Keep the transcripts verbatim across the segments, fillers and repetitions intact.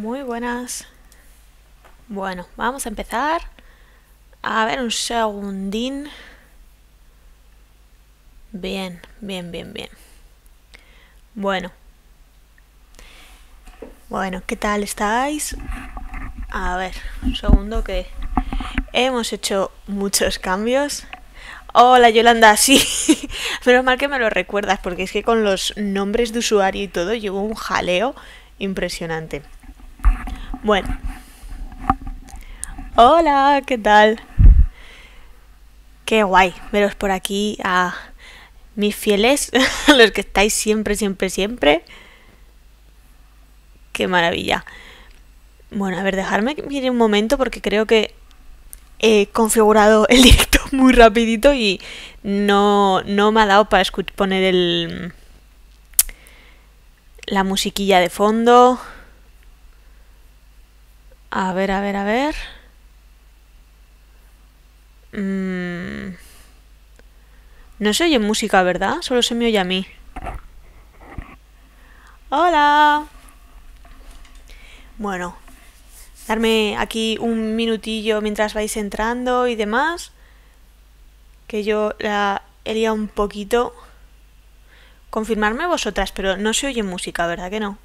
Muy buenas. Bueno, vamos a empezar. A ver, un segundín. Bien, bien, bien, bien. Bueno. Bueno, ¿qué tal estáis? A ver, un segundo que hemos hecho muchos cambios. Hola Yolanda, sí. Menos mal que me lo recuerdas, porque es que con los nombres de usuario y todo llevo un jaleo impresionante. Bueno. Hola, ¿qué tal? Qué guay veros por aquí a mis fieles, a los que estáis siempre, siempre, siempre. Qué maravilla. Bueno, a ver, dejarme que mire un momento porque creo que he configurado el directo muy rapidito y no, no me ha dado para poner el la musiquilla de fondo. A ver, a ver, a ver. Mm. No se oye música, ¿verdad? Solo se me oye a mí. Hola. Bueno, darme aquí un minutillo mientras vais entrando y demás. Que yo la he liado un poquito. Confirmarme vosotras, pero no se oye música, ¿verdad que no?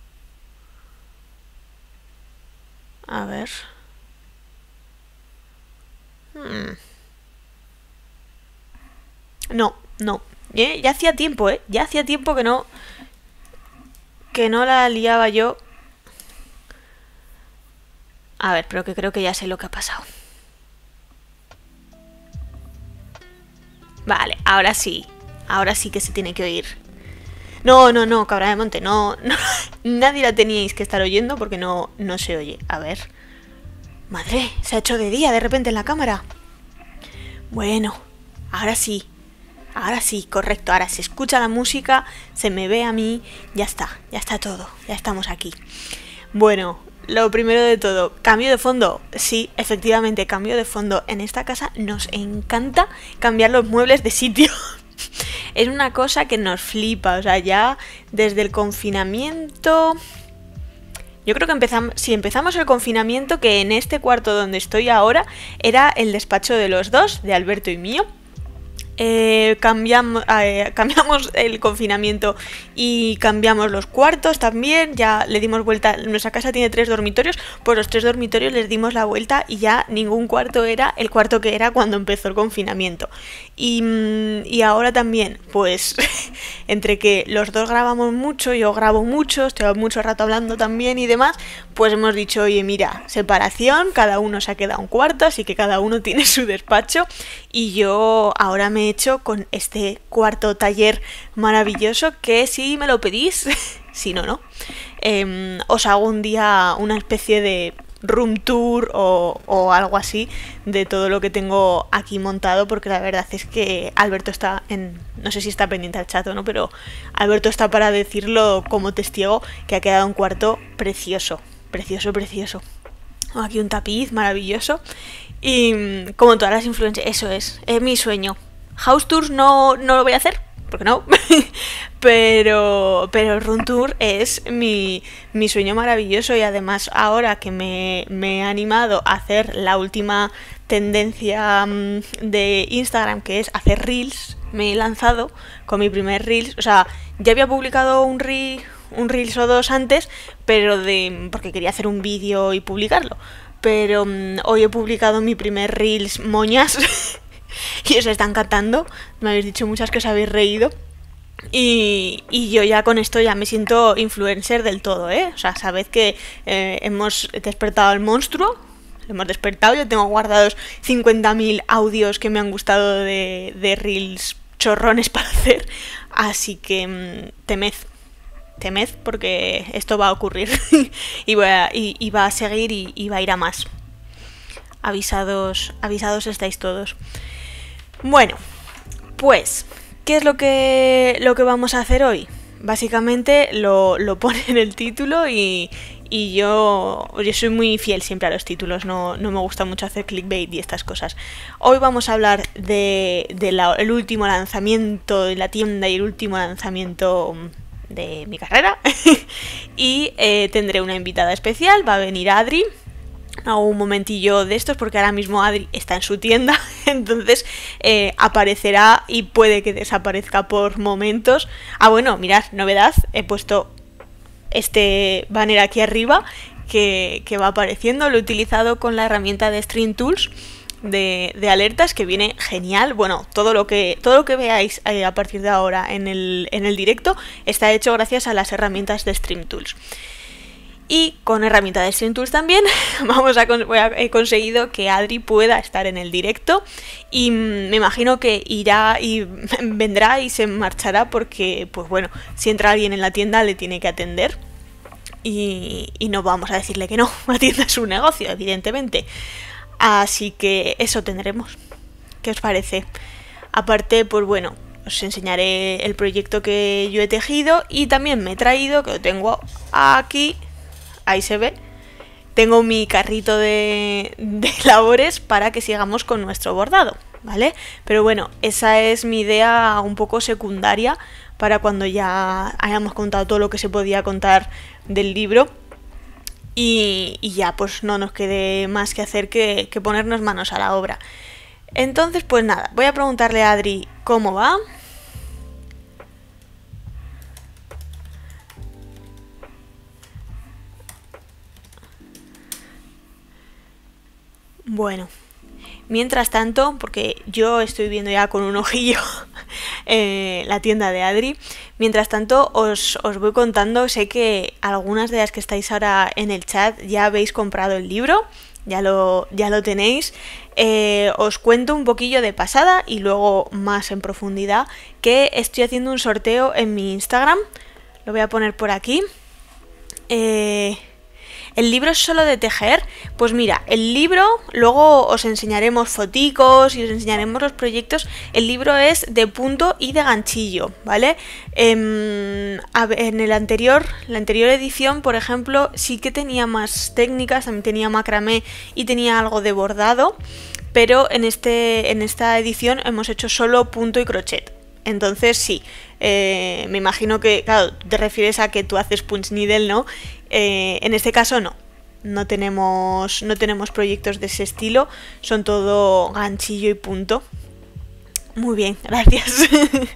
A ver. Hmm. No, no. ¿Eh? Ya hacía tiempo, ¿eh? Ya hacía tiempo que no... Que no la liaba yo. A ver, pero que creo que ya sé lo que ha pasado. Vale, ahora sí. Ahora sí que se tiene que oír. No, no, no, cabra de monte, no, no. Nadie la teníais que estar oyendo porque no, no se oye. A ver. Madre, se ha hecho de día de repente en la cámara. Bueno, ahora sí. Ahora sí, correcto. Ahora se escucha la música, se me ve a mí. Ya está, ya está todo. Ya estamos aquí. Bueno, lo primero de todo, cambio de fondo. Sí, efectivamente, cambio de fondo. En esta casa nos encanta cambiar los muebles de sitio. Es una cosa que nos flipa. O sea, ya desde el confinamiento... Yo creo que empezamos, si empezamos el confinamiento, que en este cuarto donde estoy ahora era el despacho de los dos, de Alberto y mío. Eh, cambiamos, eh, cambiamos el confinamiento y cambiamos los cuartos también, ya le dimos vuelta, nuestra casa tiene tres dormitorios, pues los tres dormitorios les dimos la vuelta y ya ningún cuarto era el cuarto que era cuando empezó el confinamiento. Y, y ahora también, pues entre que los dos grabamos mucho, yo grabo mucho, estoy mucho rato hablando también y demás, pues hemos dicho, oye mira, separación, cada uno se ha quedado un cuarto, así que cada uno tiene su despacho y yo ahora me he hecho con este cuarto taller maravilloso que si me lo pedís, si no, no, eh, os hago un día una especie de room tour o, o algo así de todo lo que tengo aquí montado, porque la verdad es que Alberto está en, no sé si está pendiente al chat o no, pero Alberto está para decirlo como testigo que ha quedado un cuarto precioso, precioso, precioso. Aquí un tapiz maravilloso y como todas las influencias, eso es, es mi sueño. House tours no, no lo voy a hacer, porque no, pero, pero room tour es mi, mi sueño maravilloso y además ahora que me, me he animado a hacer la última tendencia de Instagram, que es hacer reels, me he lanzado con mi primer reels, o sea, ya había publicado un reel, un reels o dos antes, pero de porque quería hacer un vídeo y publicarlo, pero um, hoy he publicado mi primer reels moñas. Y os está encantando, me habéis dicho muchas que os habéis reído y, y yo ya con esto ya me siento influencer del todo, ¿eh? O sea, sabed que eh, hemos despertado al monstruo, hemos despertado, yo tengo guardados cincuenta mil audios que me han gustado de, de reels chorrones para hacer, así que mmm, temed, temed porque esto va a ocurrir y, voy a, y, y va a seguir y, y va a ir a más. Avisados, avisados estáis todos. Bueno, pues, ¿qué es lo que, lo que vamos a hacer hoy? Básicamente lo, lo pone en el título y, y yo, yo soy muy fiel siempre a los títulos, no, no me gusta mucho hacer clickbait y estas cosas. Hoy vamos a hablar de, de la, el último lanzamiento de la tienda y el último lanzamiento de mi carrera y eh, tendré una invitada especial, va a venir Adri a un momentillo de estos porque ahora mismo Adri está en su tienda, entonces eh, aparecerá y puede que desaparezca por momentos. Ah, bueno, mirad, novedad, he puesto este banner aquí arriba que, que va apareciendo, lo he utilizado con la herramienta de Stream Tools de, de alertas, que viene genial. Bueno, todo lo que, todo lo que veáis eh, a partir de ahora en el, en el directo está hecho gracias a las herramientas de Stream Tools. Y con herramienta de Stream Tools también vamos a, he conseguido que Adri pueda estar en el directo, y me imagino que irá y vendrá y se marchará porque, pues bueno, si entra alguien en la tienda le tiene que atender y, y no vamos a decirle que no, atienda su negocio, evidentemente. Así que eso tendremos. ¿Qué os parece? Aparte, pues bueno, os enseñaré el proyecto que yo he tejido y también me he traído, que lo tengo aquí. Ahí se ve, tengo mi carrito de, de labores para que sigamos con nuestro bordado, ¿vale? Pero bueno, esa es mi idea un poco secundaria para cuando ya hayamos contado todo lo que se podía contar del libro y, y ya pues no nos quede más que hacer que, que ponernos manos a la obra. Entonces pues nada, voy a preguntarle a Adri cómo va. Bueno, mientras tanto, porque yo estoy viendo ya con un ojillo eh, la tienda de Adri, mientras tanto os, os voy contando, sé que algunas de las que estáis ahora en el chat ya habéis comprado el libro, ya lo, ya lo tenéis. Eh, os cuento un poquillo de pasada y luego más en profundidad que estoy haciendo un sorteo en mi Instagram, lo voy a poner por aquí. Eh... ¿El libro es solo de tejer? Pues mira, el libro, luego os enseñaremos foticos y os enseñaremos los proyectos. El libro es de punto y de ganchillo, ¿vale? Eh, en el anterior, la anterior edición, por ejemplo, sí que tenía más técnicas, también tenía macramé y tenía algo de bordado, pero en, este, en esta edición hemos hecho solo punto y crochet. Entonces sí, eh, me imagino que, claro, te refieres a que tú haces punch needle, ¿no? Eh, en este caso no, no tenemos, no tenemos proyectos de ese estilo, son todo ganchillo y punto. Muy bien, gracias.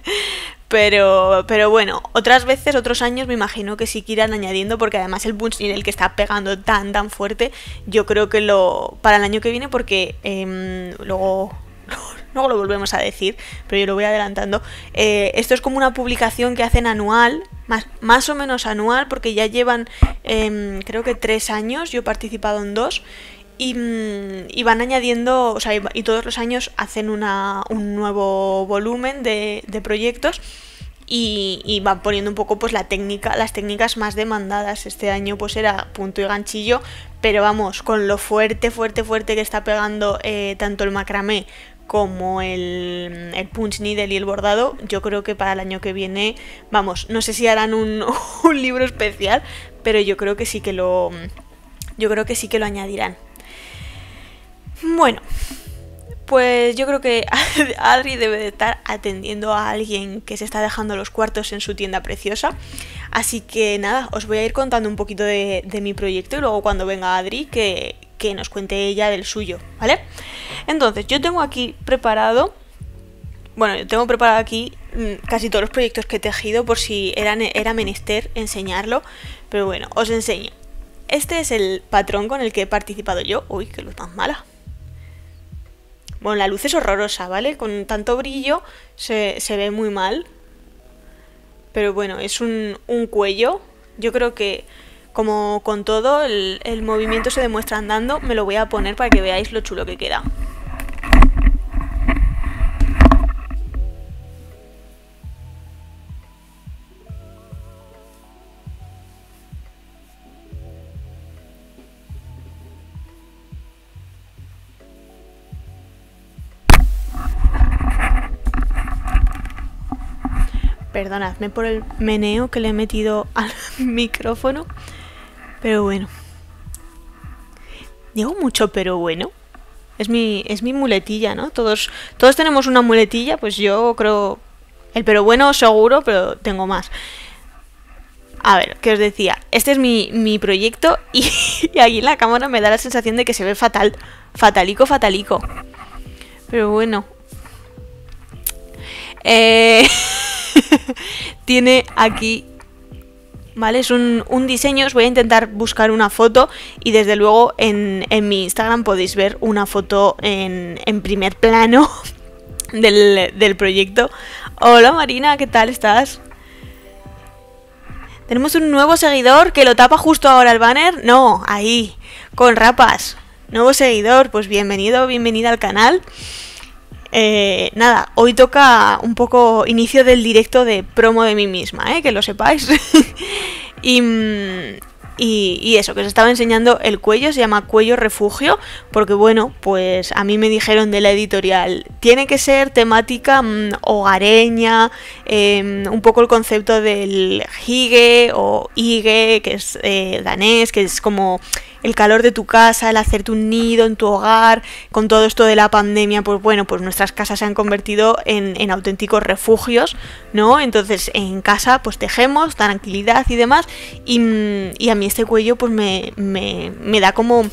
pero, pero bueno, otras veces, otros años me imagino que sí que irán añadiendo, porque además el punch needle que está pegando tan tan fuerte, yo creo que lo para el año que viene, porque eh, luego... Luego lo volvemos a decir, pero yo lo voy adelantando. Eh, esto es como una publicación que hacen anual, más, más o menos anual, porque ya llevan eh, creo que tres años, yo he participado en dos, y, y van añadiendo, o sea, y, y todos los años hacen una, un nuevo volumen de, de proyectos y, y van poniendo un poco pues la técnica, las técnicas más demandadas. Este año pues era punto y ganchillo, pero vamos, con lo fuerte, fuerte, fuerte que está pegando eh, tanto el macramé como el, el punch needle y el bordado, yo creo que para el año que viene, vamos, no sé si harán un, un libro especial, pero yo creo que sí que lo yo creo que sí que lo añadirán. Bueno, pues yo creo que Adri debe de estar atendiendo a alguien que se está dejando los cuartos en su tienda preciosa, así que nada, os voy a ir contando un poquito de, de mi proyecto y luego cuando venga Adri que, que nos cuente ella del suyo, ¿vale? Entonces, yo tengo aquí preparado, bueno, yo tengo preparado aquí mmm, casi todos los proyectos que he tejido por si era, era menester enseñarlo, pero bueno, os enseño. Este es el patrón con el que he participado yo. Uy, qué luz tan mala. Bueno, la luz es horrorosa, ¿vale? Con tanto brillo se, se ve muy mal. Pero bueno, es un, un cuello. Yo creo que, como con todo, el, el movimiento se demuestra andando. Me lo voy a poner para que veáis lo chulo que queda. Perdonadme por el meneo que le he metido al micrófono, pero bueno. Digo mucho, pero bueno. Es mi, es mi muletilla, ¿no? Todos, todos tenemos una muletilla, pues yo creo... El pero bueno seguro, pero tengo más. A ver, ¿qué os decía? Este es mi, mi proyecto y, y aquí en la cámara me da la sensación de que se ve fatal. Fatalico, fatalico. Pero bueno. Eh, tiene aquí... ¿Vale? Es un, un diseño, os voy a intentar buscar una foto y desde luego en, en mi Instagram podéis ver una foto en, en primer plano del, del proyecto. Hola Marina, ¿qué tal estás? Tenemos un nuevo seguidor que lo tapa justo ahora el banner. No, ahí, con rapas. Nuevo seguidor, pues bienvenido, bienvenida al canal. Eh, nada, hoy toca un poco inicio del directo de promo de mí misma, ¿eh? Que lo sepáis. y, y, y eso, que os estaba enseñando el cuello, se llama cuello refugio, porque bueno, pues a mí me dijeron de la editorial, tiene que ser temática mmm, hogareña, eh, un poco el concepto del hygge o hygge, que es eh, danés, que es como... el calor de tu casa, el hacerte un nido en tu hogar, con todo esto de la pandemia, pues bueno, pues nuestras casas se han convertido en, en auténticos refugios, ¿no? Entonces en casa pues tejemos, tranquilidad y demás, y, y a mí este cuello pues me, me, me da como,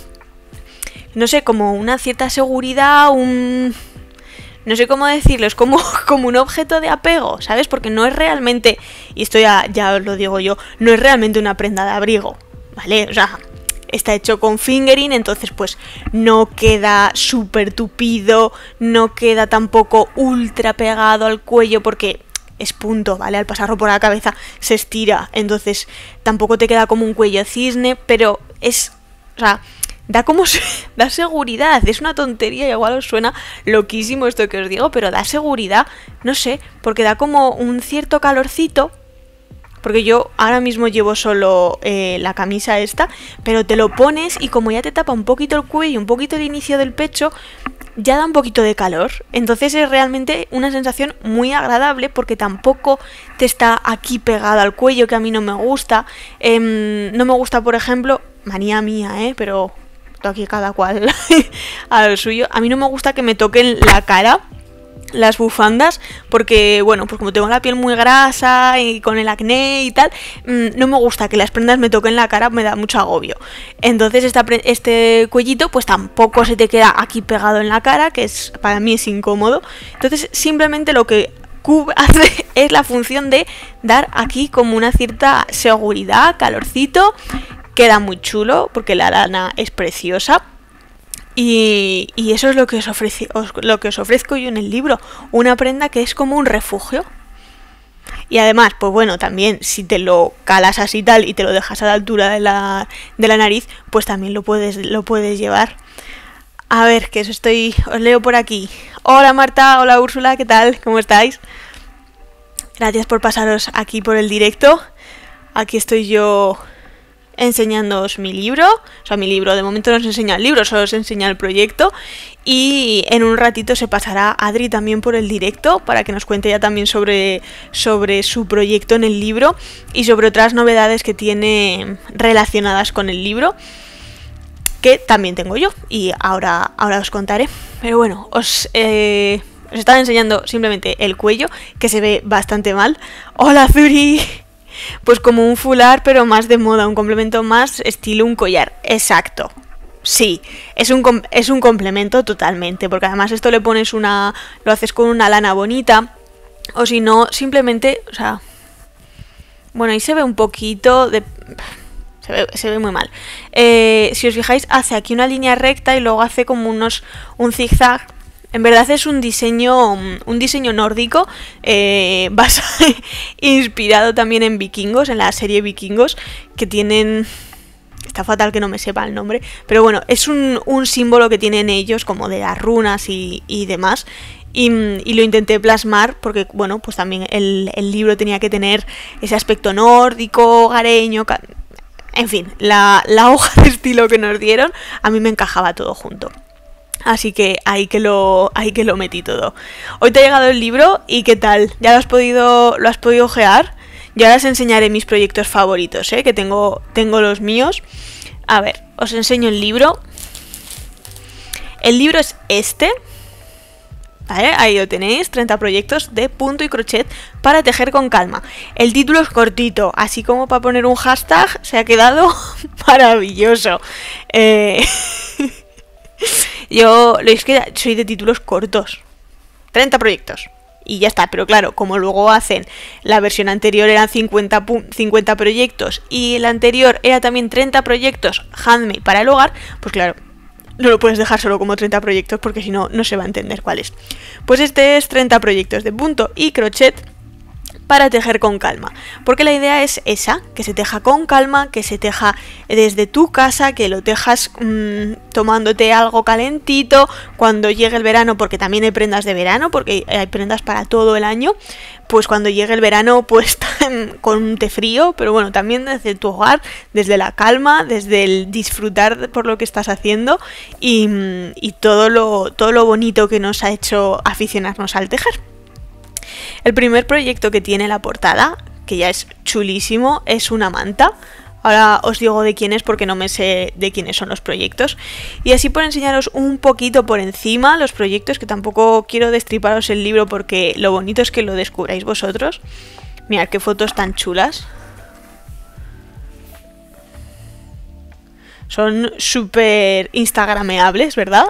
no sé, como una cierta seguridad, un... no sé cómo decirlo, es como, como un objeto de apego, ¿sabes? Porque no es realmente, y esto ya, ya os lo digo yo, no es realmente una prenda de abrigo, ¿vale? O sea... está hecho con fingering, entonces pues no queda súper tupido, no queda tampoco ultra pegado al cuello porque es punto, ¿vale? Al pasarlo por la cabeza se estira, entonces tampoco te queda como un cuello cisne, pero es, o sea, da como, da seguridad, es una tontería, igual os suena loquísimo esto que os digo, pero da seguridad, no sé, porque da como un cierto calorcito. Porque yo ahora mismo llevo solo eh, la camisa esta, pero te lo pones y como ya te tapa un poquito el cuello, un poquito el inicio del pecho, ya da un poquito de calor. Entonces es realmente una sensación muy agradable porque tampoco te está aquí pegado al cuello, que a mí no me gusta. Eh, no me gusta, por ejemplo, manía mía, ¿eh? Pero aquí cada cual a lo suyo. A mí no me gusta que me toquen la cara las bufandas, porque bueno, pues como tengo la piel muy grasa y con el acné y tal, mmm, no me gusta que las prendas me toquen la cara, me da mucho agobio. Entonces esta, este cuellito pues tampoco se te queda aquí pegado en la cara, que es para mí es incómodo. Entonces simplemente lo que hace es la función de dar aquí como una cierta seguridad, calorcito, queda muy chulo porque la lana es preciosa. Y, y eso es lo que, os ofrece, os, lo que os ofrezco yo en el libro, una prenda que es como un refugio. Y además, pues bueno, también si te lo calas así tal y te lo dejas a la altura de la, de la nariz, pues también lo puedes, lo puedes llevar. A ver, que os estoy, os leo por aquí. Hola Marta, hola Úrsula, ¿qué tal? ¿Cómo estáis? Gracias por pasaros aquí por el directo. Aquí estoy yo enseñándoos mi libro, o sea, mi libro, de momento no os enseña el libro, solo os enseña el proyecto, y en un ratito se pasará Adri también por el directo para que nos cuente ya también sobre, sobre su proyecto en el libro y sobre otras novedades que tiene relacionadas con el libro, que también tengo yo, y ahora, ahora os contaré. Pero bueno, os... Eh, os estaba enseñando simplemente el cuello, que se ve bastante mal. ¡Hola Zuri! Pues como un fular, pero más de moda, un complemento más estilo un collar. Exacto. Sí, es un, es un complemento totalmente, porque además esto le pones una... lo haces con una lana bonita, o si no, simplemente, o sea... Bueno, ahí se ve un poquito de... Se ve, se ve muy mal. Eh, si os fijáis, hace aquí una línea recta y luego hace como unos... un zigzag. En verdad es un diseño un diseño nórdico, eh, basado, inspirado también en vikingos, en la serie Vikingos, que tienen... Está fatal que no me sepa el nombre, pero bueno, es un, un símbolo que tienen ellos, como de las runas y, y demás, y, y lo intenté plasmar porque, bueno, pues también el, el libro tenía que tener ese aspecto nórdico, hogareño... En fin, la, la hoja de estilo que nos dieron, a mí me encajaba todo junto. Así que ahí que lo, ahí que lo metí todo. Hoy te ha llegado el libro y ¿qué tal? ¿Ya lo has podido, lo has podido ojear? Yo ahora os enseñaré mis proyectos favoritos, ¿eh? Que tengo, tengo los míos. A ver, os enseño el libro. El libro es este. ¿Vale? Ahí lo tenéis, treinta proyectos de punto y crochet para tejer con calma. El título es cortito, así como para poner un hashtag se ha quedado maravilloso. Eh... Yo lo es que soy de títulos cortos. treinta proyectos. Y ya está, pero claro, como luego hacen, la versión anterior eran cincuenta, cincuenta proyectos y la anterior era también treinta proyectos handmade para el hogar, pues claro, no lo puedes dejar solo como treinta proyectos porque si no, no se va a entender cuál es. Pues este es treinta proyectos de punto y crochet para tejer con calma, porque la idea es esa, que se teja con calma, que se teja desde tu casa, que lo tejas mmm, tomándote algo calentito cuando llegue el verano, porque también hay prendas de verano, porque hay prendas para todo el año, pues cuando llegue el verano pues con un té frío, pero bueno, también desde tu hogar, desde la calma, desde el disfrutar por lo que estás haciendo y, y todo lo, todo lo bonito que nos ha hecho aficionarnos al tejer. El primer proyecto que tiene la portada, que ya es chulísimo, es una manta. Ahora os digo de quién es porque no me sé de quiénes son los proyectos. Y así por enseñaros un poquito por encima los proyectos, que tampoco quiero destriparos el libro porque lo bonito es que lo descubráis vosotros. Mirad qué fotos tan chulas. Son súper instagrameables, ¿verdad?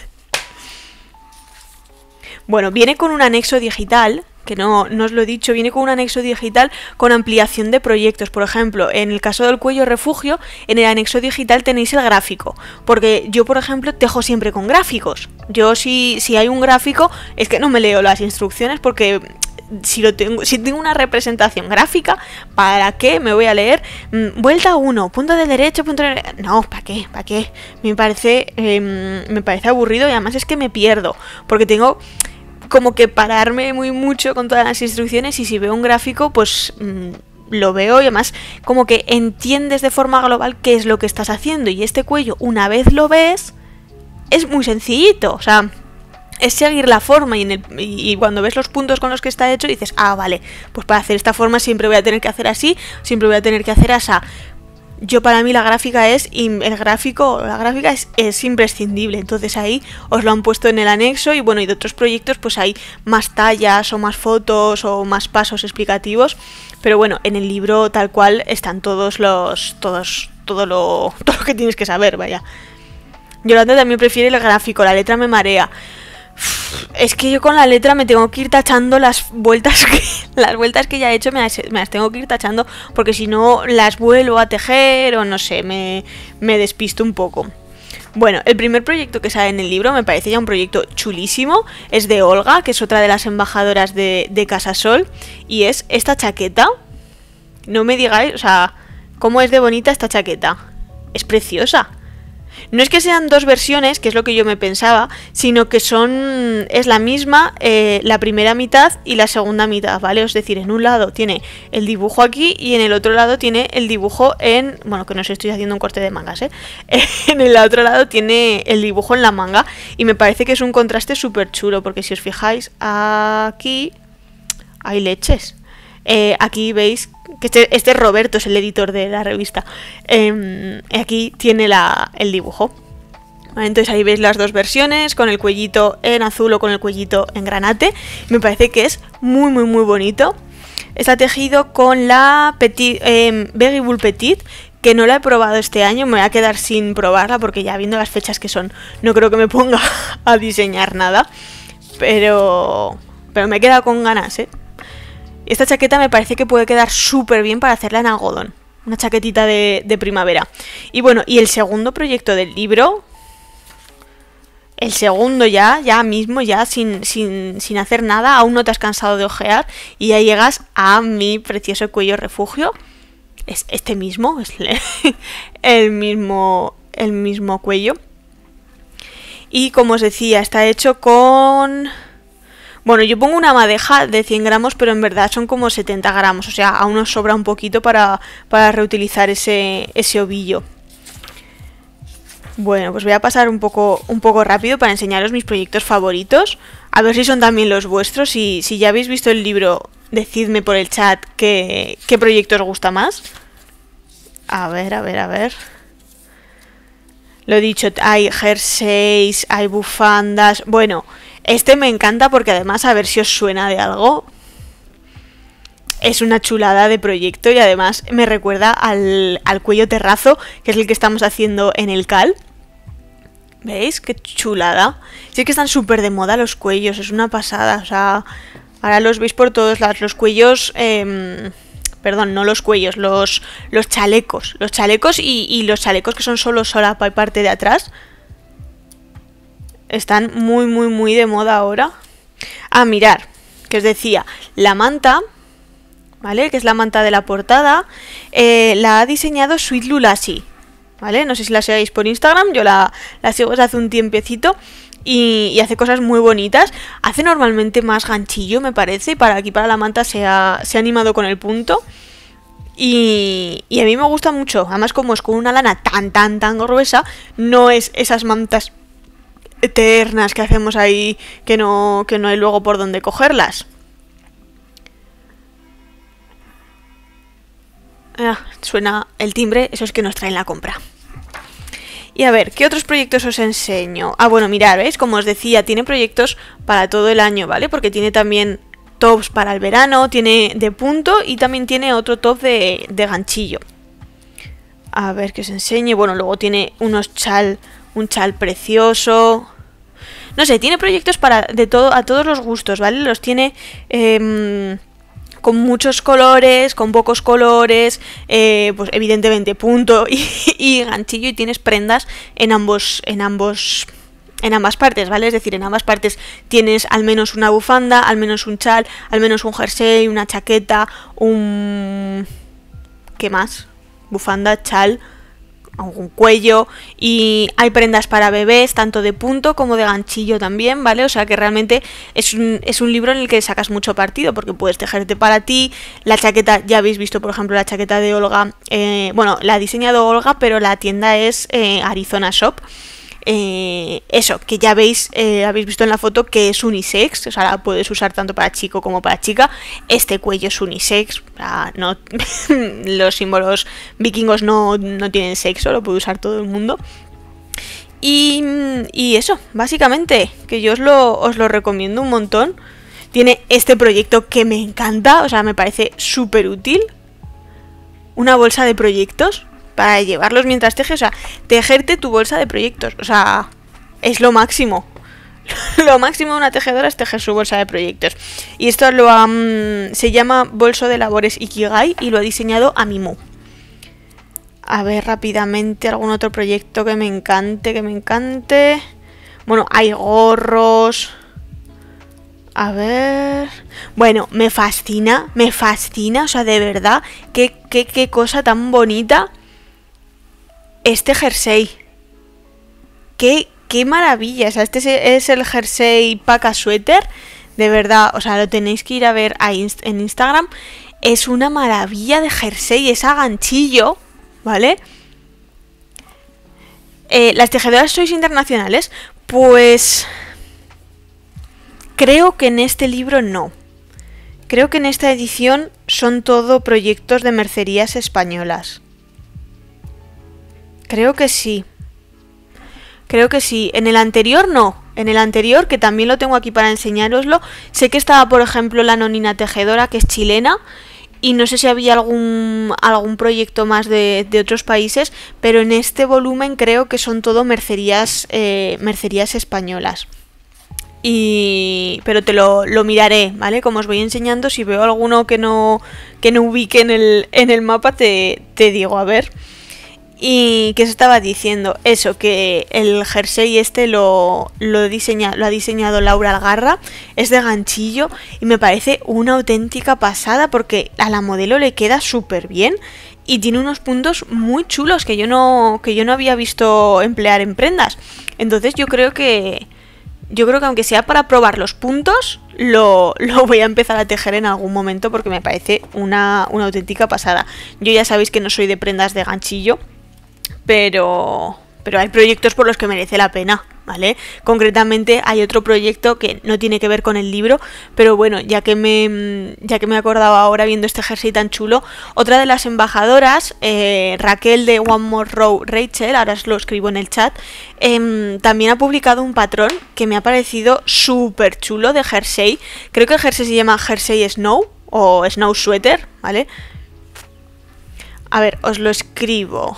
Bueno, viene con un anexo digital, que no, no os lo he dicho, viene con un anexo digital con ampliación de proyectos. Por ejemplo, en el caso del cuello refugio, en el anexo digital tenéis el gráfico, porque yo, por ejemplo, tejo siempre con gráficos. Yo si, si hay un gráfico, es que no me leo las instrucciones porque si, lo tengo, si tengo una representación gráfica, ¿para qué me voy a leer mmm, vuelta uno, punto de derecho, punto de... No, ¿para qué? ¿Para qué? Me parece, eh, me parece aburrido y además es que me pierdo, porque tengo como que pararme muy mucho con todas las instrucciones y si veo un gráfico pues mmm, lo veo y además como que entiendes de forma global qué es lo que estás haciendo. Y este cuello, una vez lo ves, es muy sencillito, o sea, es seguir la forma y, en el, y, y cuando ves los puntos con los que está hecho dices, ah, vale, pues para hacer esta forma siempre voy a tener que hacer así, siempre voy a tener que hacer así. Yo para mí la gráfica es, el gráfico, la gráfica es, es imprescindible, entonces ahí os lo han puesto en el anexo y bueno, y de otros proyectos pues hay más tallas o más fotos o más pasos explicativos, pero bueno, en el libro tal cual están todos los, todos, todo lo, todo lo que tienes que saber, vaya. Yolanda también prefiere el gráfico, la letra me marea. Es que yo con la letra me tengo que ir tachando las vueltas que, las vueltas que ya he hecho, me las, me las tengo que ir tachando porque si no las vuelvo a tejer o no sé, me, me despisto un poco. Bueno, el primer proyecto que sale en el libro me parece ya un proyecto chulísimo, es de Olga, que es otra de las embajadoras de, de Casasol, y es esta chaqueta. No me digáis, o sea, cómo es de bonita esta chaqueta, es preciosa. No es que sean dos versiones, que es lo que yo me pensaba, sino que son es la misma, eh, la primera mitad y la segunda mitad, ¿vale? Es decir, en un lado tiene el dibujo aquí y en el otro lado tiene el dibujo en... Bueno, que no os estoy haciendo un corte de mangas, ¿eh? En el otro lado tiene el dibujo en la manga y me parece que es un contraste súper chulo, porque si os fijáis aquí hay leches. Eh, aquí veis que este, este Roberto es el editor de la revista. Eh, aquí tiene la, el dibujo. Vale, entonces ahí veis las dos versiones, con el cuellito en azul o con el cuellito en granate. Me parece que es muy muy muy bonito. Está tejido con la Petit, eh, Beggy Wool Petit, que no la he probado este año. Me voy a quedar sin probarla porque ya viendo las fechas que son, no creo que me ponga a diseñar nada. Pero, pero me he quedado con ganas, ¿eh? Esta chaqueta me parece que puede quedar súper bien para hacerla en algodón. Una chaquetita de, de primavera. Y bueno, y el segundo proyecto del libro... El segundo ya, ya mismo, ya sin, sin, sin hacer nada. Aún no te has cansado de ojear. Y ya llegas a mi precioso cuello refugio. Es este mismo. Es el mismo, el mismo cuello. Y como os decía, está hecho con... Bueno, yo pongo una madeja de cien gramos, pero en verdad son como setenta gramos. O sea, aún nos sobra un poquito para, para reutilizar ese, ese ovillo. Bueno, pues voy a pasar un poco, un poco rápido para enseñaros mis proyectos favoritos. A ver si son también los vuestros. Y si ya habéis visto el libro, decidme por el chat qué, qué proyecto os gusta más. A ver, a ver, a ver. Lo dicho, hay jerseys, hay bufandas... Bueno... Este me encanta porque además, a ver si os suena de algo, es una chulada de proyecto y además me recuerda al, al cuello terrazo, que es el que estamos haciendo en el cal. ¿Veis? ¡Qué chulada! Sí que están súper de moda los cuellos, es una pasada. O sea, ahora los veis por todos lados. Los cuellos... Eh, perdón, no los cuellos, los, los chalecos. Los chalecos y, y los chalecos que son solo solapa y parte de atrás. Están muy, muy, muy de moda ahora. Ah, mirar, que os decía, la manta... ¿Vale? Que es la manta de la portada, eh, la ha diseñado Sweet Lulasi, ¿vale? No sé si la seguís por Instagram, yo la, la sigo desde hace un tiempecito y, y hace cosas muy bonitas. Hace normalmente más ganchillo, me parece, y para aquí, para la manta, se ha, se ha animado con el punto. Y, y a mí me gusta mucho, además como es con una lana tan, tan, tan gruesa, no es esas mantas eternas que hacemos ahí que no, que no hay luego por dónde cogerlas. Ah, suena el timbre, eso es que nos traen la compra. Y a ver, ¿qué otros proyectos os enseño? Ah, bueno, mirad, ¿veis? Como os decía, tiene proyectos para todo el año, ¿vale? Porque tiene también tops para el verano, tiene de punto y también tiene otro top de, de ganchillo. A ver, que os enseñe. Bueno, luego tiene unos chal, un chal precioso. No sé, tiene proyectos para de todo, a todos los gustos, ¿vale? Los tiene... Eh, con muchos colores, con pocos colores, eh, pues evidentemente punto y, y ganchillo, y tienes prendas en ambos, en ambos, en ambas partes, ¿vale? Es decir, en ambas partes tienes al menos una bufanda, al menos un chal, al menos un jersey, una chaqueta, un... ¿qué más? Bufanda, chal, un cuello, y hay prendas para bebés, tanto de punto como de ganchillo también, ¿vale? O sea que realmente es un, es un libro en el que sacas mucho partido, porque puedes tejerte para ti. La chaqueta, ya habéis visto, por ejemplo, la chaqueta de Olga, eh, bueno, la ha diseñado Olga, pero la tienda es eh, Arizona Shop. Eh, eso, que ya veis, eh, habéis visto en la foto que es unisex, o sea, la puedes usar tanto para chico como para chica. Este cuello es unisex, o sea, no, los símbolos vikingos no, no tienen sexo, lo puede usar todo el mundo. Y, y eso, básicamente, que yo os lo, os lo recomiendo un montón. Tiene este proyecto que me encanta, o sea, me parece súper útil. Una bolsa de proyectos para llevarlos mientras tejes, o sea, tejerte tu bolsa de proyectos, o sea, es lo máximo. Lo máximo de una tejedora es tejer su bolsa de proyectos. Y esto lo ha, um, se llama Bolso de Labores Ikigai y lo ha diseñado Amimu. A ver rápidamente algún otro proyecto que me encante, que me encante. Bueno, hay gorros. A ver... Bueno, me fascina, me fascina, o sea, de verdad, qué, qué, qué cosa tan bonita. Este jersey, qué, qué maravilla, o sea, este es el jersey paca suéter, de verdad, o sea, lo tenéis que ir a ver ahí en Instagram, es una maravilla de jersey, es a ganchillo, ¿vale? Eh, ¿Las tejedoras sois internacionales? Pues... creo que en este libro no, creo que en esta edición son todo proyectos de mercerías españolas. Creo que sí. Creo que sí. En el anterior no. En el anterior, que también lo tengo aquí para enseñároslo, sé que estaba, por ejemplo, la Nonina Tejedora, que es chilena, y no sé si había algún, algún proyecto más de, de otros países, pero en este volumen creo que son todo mercerías, eh, mercerías españolas. Y... pero te lo, lo miraré, ¿vale? Como os voy enseñando, si veo alguno que no, que no ubique en el, en el mapa, te, te digo, a ver... Y que se estaba diciendo eso, que el jersey este lo, lo, diseña, lo ha diseñado Laura Algarra, es de ganchillo y me parece una auténtica pasada porque a la modelo le queda súper bien y tiene unos puntos muy chulos que yo no, que yo no había visto emplear en prendas. Entonces yo creo que yo creo que aunque sea para probar los puntos, lo, lo voy a empezar a tejer en algún momento porque me parece una, una auténtica pasada. Yo ya sabéis que no soy de prendas de ganchillo, Pero, pero hay proyectos por los que merece la pena. ¿vale? Concretamente hay otro proyecto que no tiene que ver con el libro, pero bueno, ya que me, ya que me he acordado ahora viendo este jersey tan chulo, otra de las embajadoras, eh, Raquel de One More Row Rachel, ahora os lo escribo en el chat, eh, también ha publicado un patrón que me ha parecido súper chulo de jersey. Creo que el jersey se llama Jersey Snow o Snow Sweater, ¿vale? A ver, os lo escribo.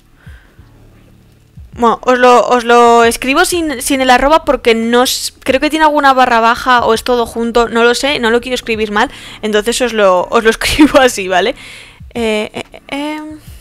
Bueno, os lo, os lo escribo sin, sin el arroba porque no creo que tiene alguna barra baja o es todo junto, no lo sé, no lo quiero escribir mal, entonces os lo, os lo escribo así, ¿vale? Eh, eh, eh.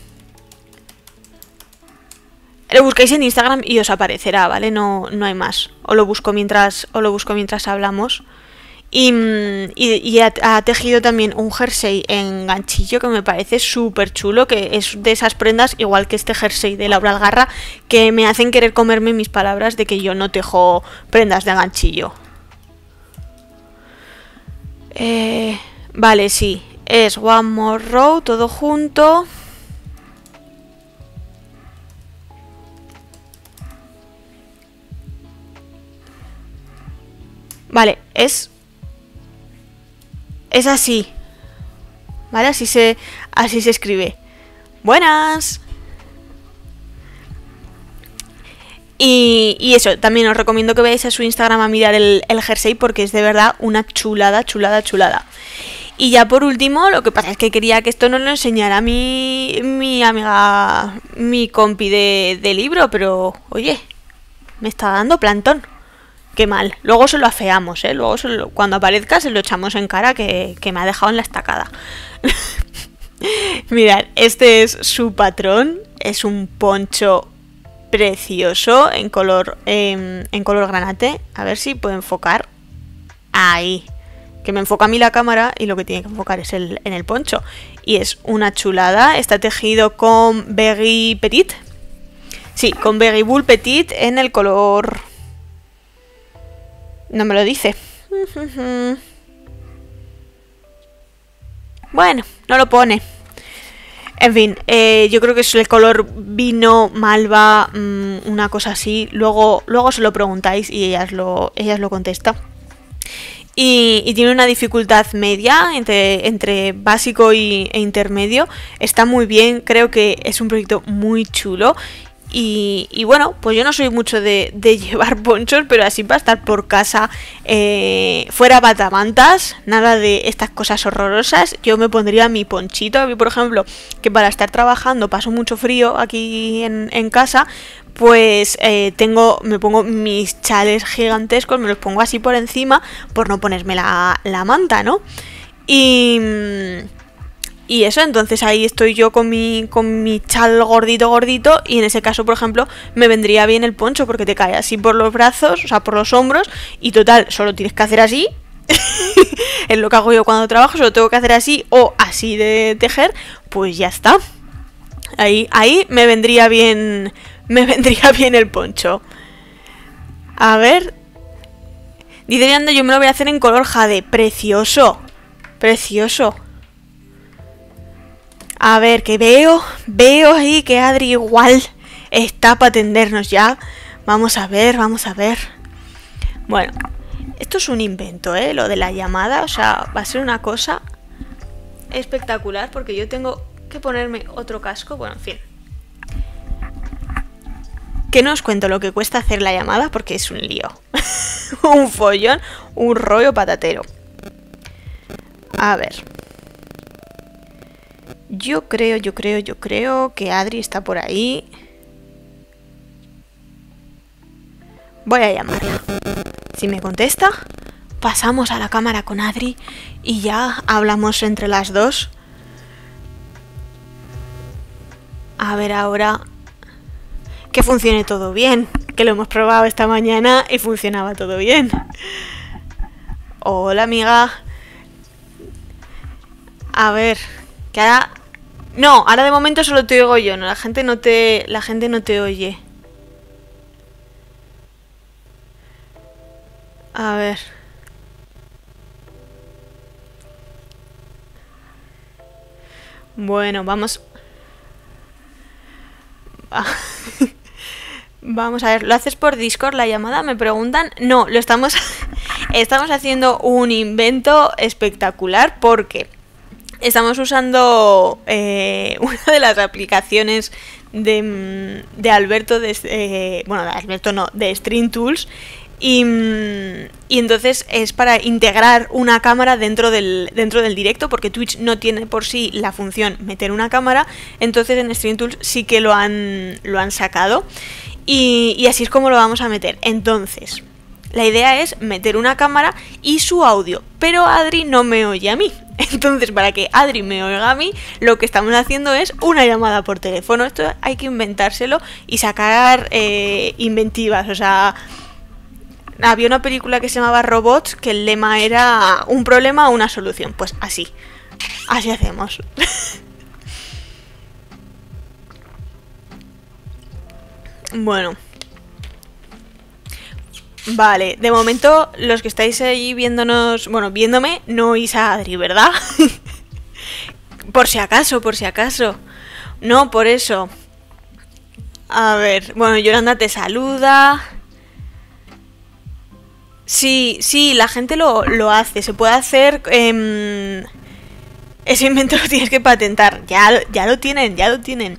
Lo buscáis en Instagram y os aparecerá, ¿vale? No, no hay más. Os lo busco mientras, os lo busco mientras hablamos. Y, y, y ha, ha tejido también un jersey en ganchillo que me parece súper chulo, que es de esas prendas, igual que este jersey de Laura Algarra, que me hacen querer comerme mis palabras de que yo no tejo prendas de ganchillo. Eh, vale, sí, es One More Row, todo junto. Vale, es... Es así, ¿vale? Así se, así se escribe. Buenas. Y, y eso, también os recomiendo que veáis a su Instagram a mirar el, el jersey porque es de verdad una chulada, chulada, chulada. Y ya por último, lo que pasa es que quería que esto nos lo enseñara mi, mi amiga, mi compi de, de libro, pero oye, me está dando plantón. Qué mal. Luego se lo afeamos, ¿eh? Luego se lo, cuando aparezca se lo echamos en cara que, que me ha dejado en la estacada. Mirad, este es su patrón. Es un poncho precioso en color, eh, en color granate. A ver si puedo enfocar. Ahí. Que me enfoca a mí la cámara y lo que tiene que enfocar es el, en el poncho. Y es una chulada. Está tejido con Berry Petit. Sí, con Berry Bull Petit en el color... No me lo dice. Bueno, no lo pone. En fin, eh, yo creo que es el color vino, malva, mmm, una cosa así. Luego, luego se lo preguntáis y ellas lo, ellas lo contestan. Y, y tiene una dificultad media entre, entre básico y, e intermedio. Está muy bien, creo que es un proyecto muy chulo. Y, y bueno, pues yo no soy mucho de, de llevar ponchos, pero así para estar por casa, eh, fuera batamantas, nada de estas cosas horrorosas. Yo me pondría mi ponchito. A mí, por ejemplo, que para estar trabajando paso mucho frío aquí en, en casa, pues eh, tengo, me pongo mis chales gigantescos, me los pongo así por encima por no ponerme la, la manta, ¿no? Y... Y eso, entonces ahí estoy yo con mi, con mi chal gordito, gordito, y en ese caso, por ejemplo, me vendría bien el poncho porque te cae así por los brazos, o sea, por los hombros, y total, solo tienes que hacer así, es lo que hago yo cuando trabajo, solo tengo que hacer así o así de tejer, pues ya está. Ahí, ahí me vendría bien, me vendría bien el poncho. A ver, dice Leandro, yo me lo voy a hacer en color jade, precioso, precioso. A ver, que veo, veo ahí que Adri igual está para atendernos ya. Vamos a ver, vamos a ver. Bueno, esto es un invento, ¿eh? Lo de la llamada, o sea, va a ser una cosa espectacular porque yo tengo que ponerme otro casco. Bueno, en fin. Que no os cuento lo que cuesta hacer la llamada porque es un lío. Un follón, un rollo patatero. A ver. Yo creo, yo creo, yo creo que Adri está por ahí. Voy a llamarla. Si me contesta, pasamos a la cámara con Adri y ya hablamos entre las dos. A ver ahora que funcione todo bien. Que lo hemos probado esta mañana y funcionaba todo bien. Hola, amiga. A ver, que ahora... No, ahora de momento solo te oigo yo, ¿no? La gente no te, la gente no te oye. A ver. Bueno, vamos... Vamos a ver, ¿lo haces por Discord la llamada? Me preguntan. No, lo estamos estamos haciendo un invento espectacular porque estamos usando eh, una de las aplicaciones de, de Alberto, de, eh, bueno, de Alberto no, de Stream Tools. Y, y entonces es para integrar una cámara dentro del, dentro del directo, porque Twitch no tiene por sí la función meter una cámara, entonces en StreamTools sí que lo han, lo han sacado y, y así es como lo vamos a meter. Entonces, la idea es meter una cámara y su audio, pero Adri no me oye a mí. Entonces, para que Adri me oiga a mí, lo que estamos haciendo es una llamada por teléfono. Esto hay que inventárselo y sacar eh, inventivas, o sea... Había una película que se llamaba Robots, que el lema era un problema o una solución. Pues así. Así hacemos. Bueno. Vale, de momento los que estáis ahí viéndonos, bueno, viéndome, no oís a Adri, ¿verdad? Por si acaso, por si acaso. No, por eso. A ver, bueno, Yolanda te saluda... Sí, sí, la gente lo, lo hace. Se puede hacer... Eh, ese invento lo tienes que patentar. Ya, ya lo tienen, ya lo tienen.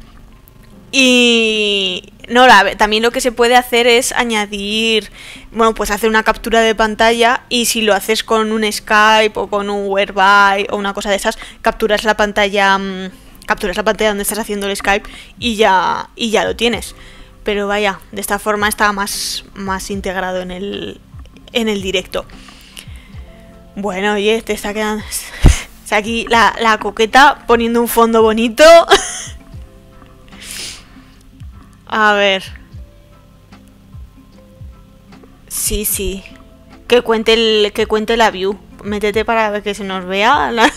Y... No, la, también lo que se puede hacer es añadir... Bueno, pues hacer una captura de pantalla y si lo haces con un Skype o con un Whereby o una cosa de esas, capturas la pantalla... Capturas la pantalla donde estás haciendo el Skype y ya, y ya lo tienes. Pero vaya, de esta forma está más, más integrado en el... en el directo. Bueno, oye, te está quedando... Está aquí la, la coqueta poniendo un fondo bonito. A ver. Sí, sí. Que cuente el, que cuente la view. Métete para que se nos vea. La...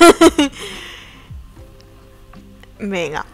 Venga.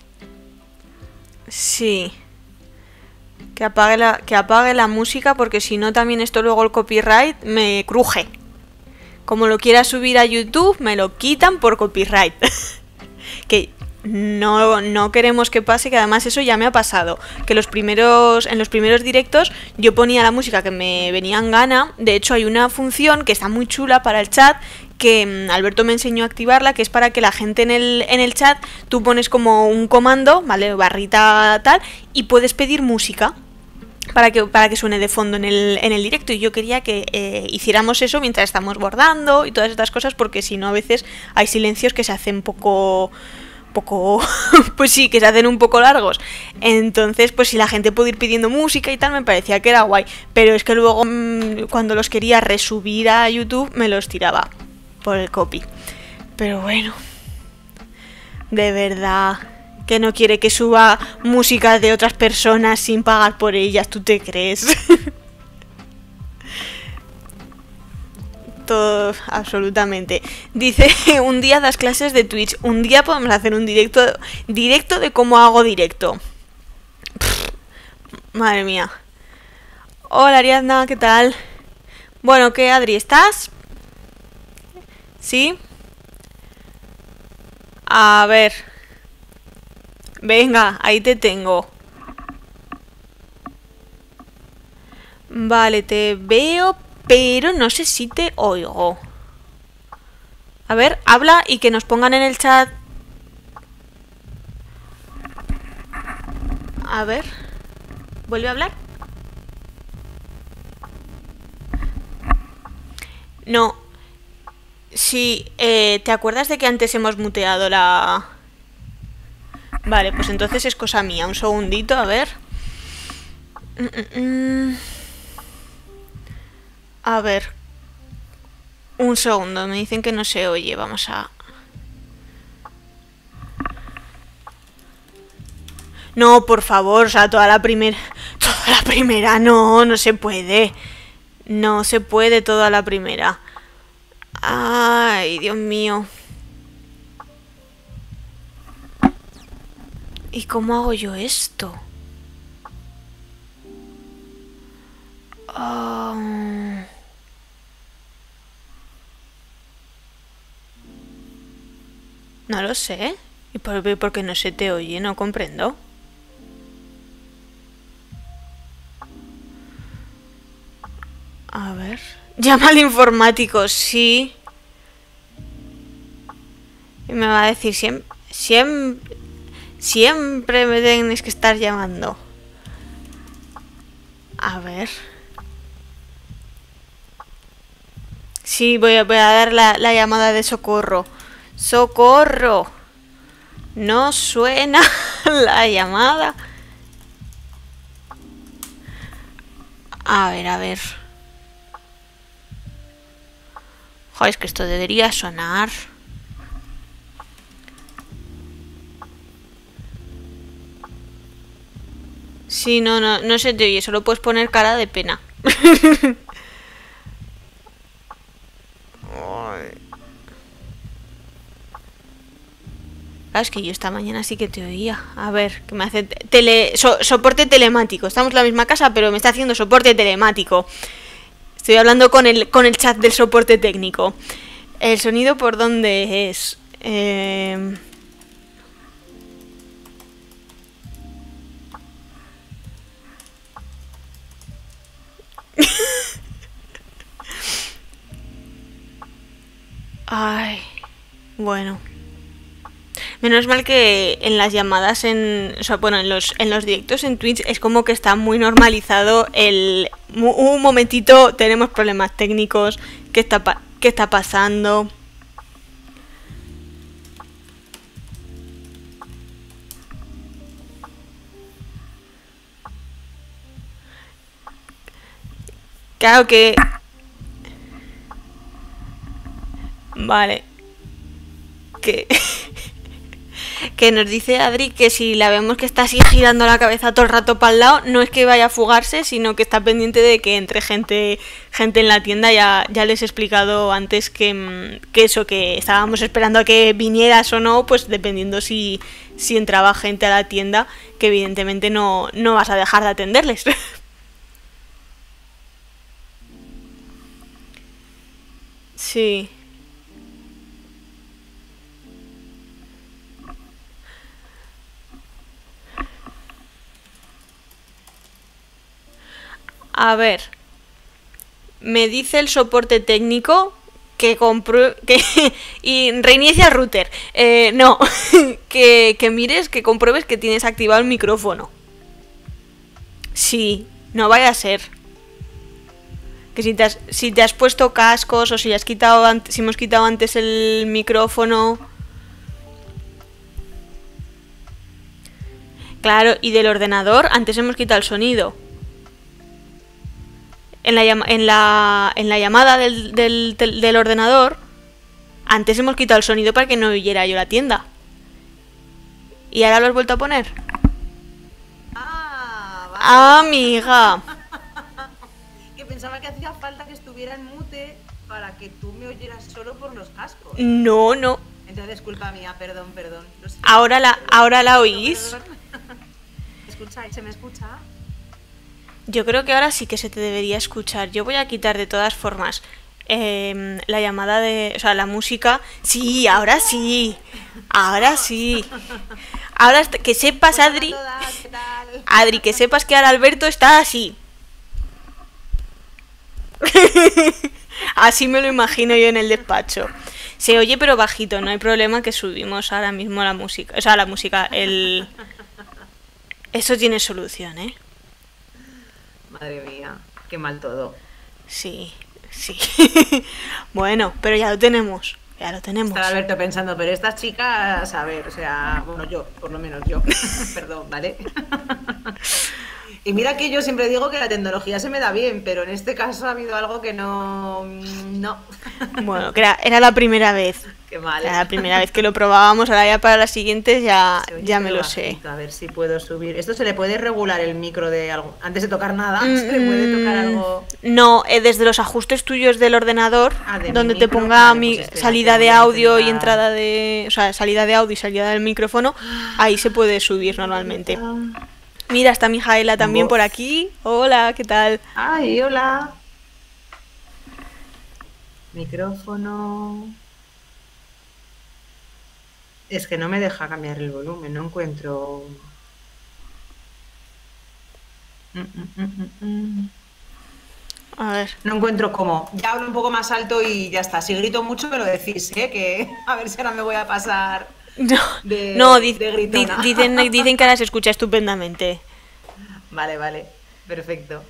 Sí. Que apague, la, que apague la música porque si no también esto luego el copyright me cruje. Como lo quiera subir a YouTube me lo quitan por copyright. Que no, no queremos que pase, que además eso ya me ha pasado. Que los primeros, en los primeros directos yo ponía la música que me venía en gana. De hecho hay una función que está muy chula para el chat que Alberto me enseñó a activarla, que es para que la gente en el, en el chat, tú pones como un comando, ¿vale? Barrita tal, y puedes pedir música. Para que, para que suene de fondo en el, en el directo. Y yo quería que eh, hiciéramos eso mientras estamos bordando y todas estas cosas, porque si no a veces hay silencios que se hacen poco... poco... pues sí, que se hacen un poco largos. Entonces, pues si la gente puede ir pidiendo música y tal, me parecía que era guay. Pero es que luego mmm, cuando los quería resubir a YouTube me los tiraba por el copy. Pero bueno, de verdad... que no quiere que suba música de otras personas sin pagar por ellas, ¿tú te crees? Todo, absolutamente. Dice, un día das clases de Twitch, un día podemos hacer un directo, directo de cómo hago directo. Pff, madre mía. Hola Ariadna, ¿qué tal? Bueno, ¿qué, Adri? ¿Estás? ¿Sí? A ver... Venga, ahí te tengo. Vale, te veo, pero no sé si te oigo. A ver, habla y que nos pongan en el chat. A ver. ¿Vuelve a hablar? No. Sí, eh, ¿te acuerdas de que antes hemos muteado la... Vale, pues entonces es cosa mía. Un segundito, a ver. Mm, mm, mm. A ver. Un segundo, me dicen que no se oye. Vamos a... No, por favor, o sea, toda la primera... Toda la primera, no, no se puede. No se puede toda la primera. Ay, Dios mío. ¿Y cómo hago yo esto? Oh. No lo sé. ¿Y por, por qué no se te oye? No comprendo. A ver. Llama al informático, sí. Y me va a decir siempre, siempre, siempre me tienes que estar llamando. A ver. Sí, voy a, voy a dar la, la llamada de socorro. ¡Socorro! No suena la llamada. A ver, a ver. Joder, es que esto debería sonar. Sí, no, no, no se te oye, solo puedes poner cara de pena. Claro, es que yo esta mañana sí que te oía. A ver, que me hace tele, so, soporte telemático. Estamos en la misma casa, pero me está haciendo soporte telemático. Estoy hablando con el, con el chat del soporte técnico. ¿El sonido por dónde es? Eh... Ay, bueno. Menos mal que en las llamadas en, o sea, bueno, en los en los directos en Twitch es como que está muy normalizado el un momentito, tenemos problemas técnicos, ¿qué está pa qué está pasando? Claro que vale. Que que nos dice Adri que si la vemos que está así girando la cabeza todo el rato para el lado, no es que vaya a fugarse, sino que está pendiente de que entre gente gente en la tienda. Ya, ya les he explicado antes que, que eso, que estábamos esperando a que vinieras o no, pues dependiendo si, si entraba gente a la tienda, que evidentemente no, no vas a dejar de atenderles. Sí. A ver, me dice el soporte técnico que compro que y reinicia el router. Eh, no, que, que mires, que compruebes que tienes activado el micrófono. Sí, no vaya a ser. Que si te has, si te has puesto cascos o si has quitado antes, si hemos quitado antes el micrófono. Claro, y del ordenador antes hemos quitado el sonido. En la, en la, en la llamada del, del, del, del ordenador, antes hemos quitado el sonido para que no oyera yo la tienda. ¿Y ahora lo has vuelto a poner? Ah, vale. Ah, amiga. Que pensaba que hacía falta que estuviera en mute para que tú me oyeras solo por los cascos. No, no. Entonces, culpa mía, perdón, perdón. Lo siento, Ahora la, perdón, ahora la perdón, oís. perdón. ¿Escucháis? ¿Se me escucha? Yo creo que ahora sí que se te debería escuchar. Yo voy a quitar de todas formas eh, la llamada de... O sea, la música. Sí, ahora sí. Ahora sí. Ahora que sepas, Pues hola Adri... a todas, ¿qué tal? Adri, que sepas que ahora Alberto está así. Así me lo imagino yo en el despacho. Se oye pero bajito, no hay problema, que subimos ahora mismo la música. O sea, la música, el... Eso tiene solución, ¿eh? Madre mía, qué mal todo. Sí, sí. Bueno, pero ya lo tenemos. Ya lo tenemos. Estaba Alberto pensando, pero estas chicas, a ver, o sea, bueno, yo, por lo menos yo, perdón, ¿vale? Y mira que yo siempre digo que la tecnología se me da bien, pero en este caso ha habido algo que no... no. Bueno, que era, era la primera vez. Qué mal. Era la primera vez que lo probábamos, ahora ya para las siguientes ya, ya me lo bajito, sé. A ver si puedo subir. ¿Esto se le puede regular el micro de algo? Antes de tocar nada, ¿se le puede tocar algo? No, eh, desde los ajustes tuyos del ordenador, Ah, de donde mi te micro, ponga vale, mi pues estoy salida aquí, de voy a audio y intentar. entrada de... O sea, salida de audio y salida del micrófono, ahí se puede subir normalmente. Mira, está Mijaela también Voz. por aquí. Hola, ¿qué tal? Ay, hola. Micrófono. Es que no me deja cambiar el volumen, no encuentro. Mm, mm, mm, mm, mm. A ver. No encuentro cómo. Ya hablo un poco más alto y ya está. Si grito mucho me lo decís, ¿eh? Que a ver si ahora me voy a pasar No, de, no di- de di- gritona. dicen, dicen que ahora se escucha estupendamente. Vale, vale. Perfecto.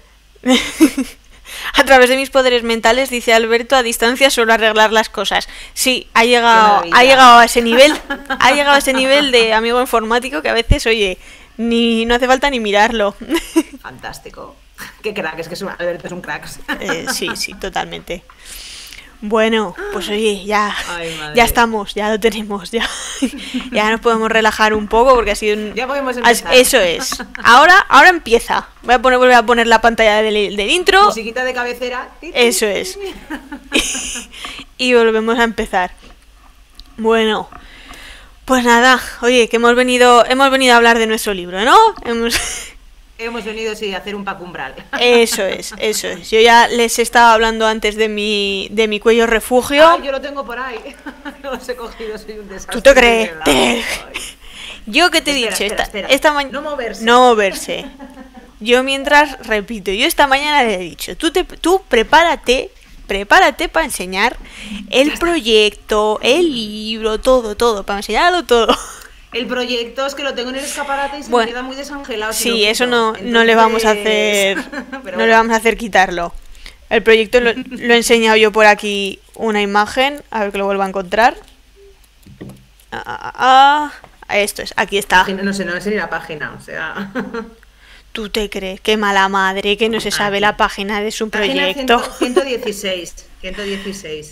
A través de mis poderes mentales, dice Alberto, a distancia suelo arreglar las cosas. Sí, ha llegado, Qué ha maravilla. llegado a ese nivel, ha llegado a ese nivel de amigo informático que a veces, oye, ni no hace falta ni mirarlo. Fantástico. Qué crack, es que es un, Alberto es un crack. Eh, sí, sí, totalmente. Bueno, pues oye, ya, Ay, madre. ya estamos, ya lo tenemos, ya, ya nos podemos relajar un poco porque ha sido un... Ya podemos has- empezar. Eso es. Ahora, ahora empieza. Voy a poner, volver a poner la pantalla del, del intro. Musiquita de cabecera. Eso es. Y volvemos a empezar. Bueno, pues nada, oye, que hemos venido, hemos venido a hablar de nuestro libro, ¿no? Hemos... Hemos venido sí, a hacer un pacumbral. Eso es, eso es. Yo ya les estaba hablando antes de mi, de mi cuello refugio. Ah, yo lo tengo por ahí. Los he cogido, soy un desastre. ¿Tú te crees? de verdad. Te- Ay. Yo que te he Espera, dicho, espera, esta, espera. esta ma- No moverse. No moverse. Yo mientras repito, yo esta mañana le he dicho, tú te, tú prepárate, prepárate para enseñar el proyecto, el libro, todo, todo, para enseñarlo todo. El proyecto es que lo tengo en el escaparate y se Bueno, me queda muy desangelado. si Sí, lo quito. eso no, no le vamos a hacer, Entonces- no Pero le bueno. vamos a hacer quitarlo. El proyecto lo, lo he enseñado yo por aquí una imagen, a ver que lo vuelva a encontrar. Ah, ah, ah, ah, esto es, aquí está. Página, no sé, no sé ni la página, o sea. ¿Tú te crees? Qué mala madre que no se sabe Aquí. la página de su Página proyecto. cien, ciento dieciséis. ciento dieciséis.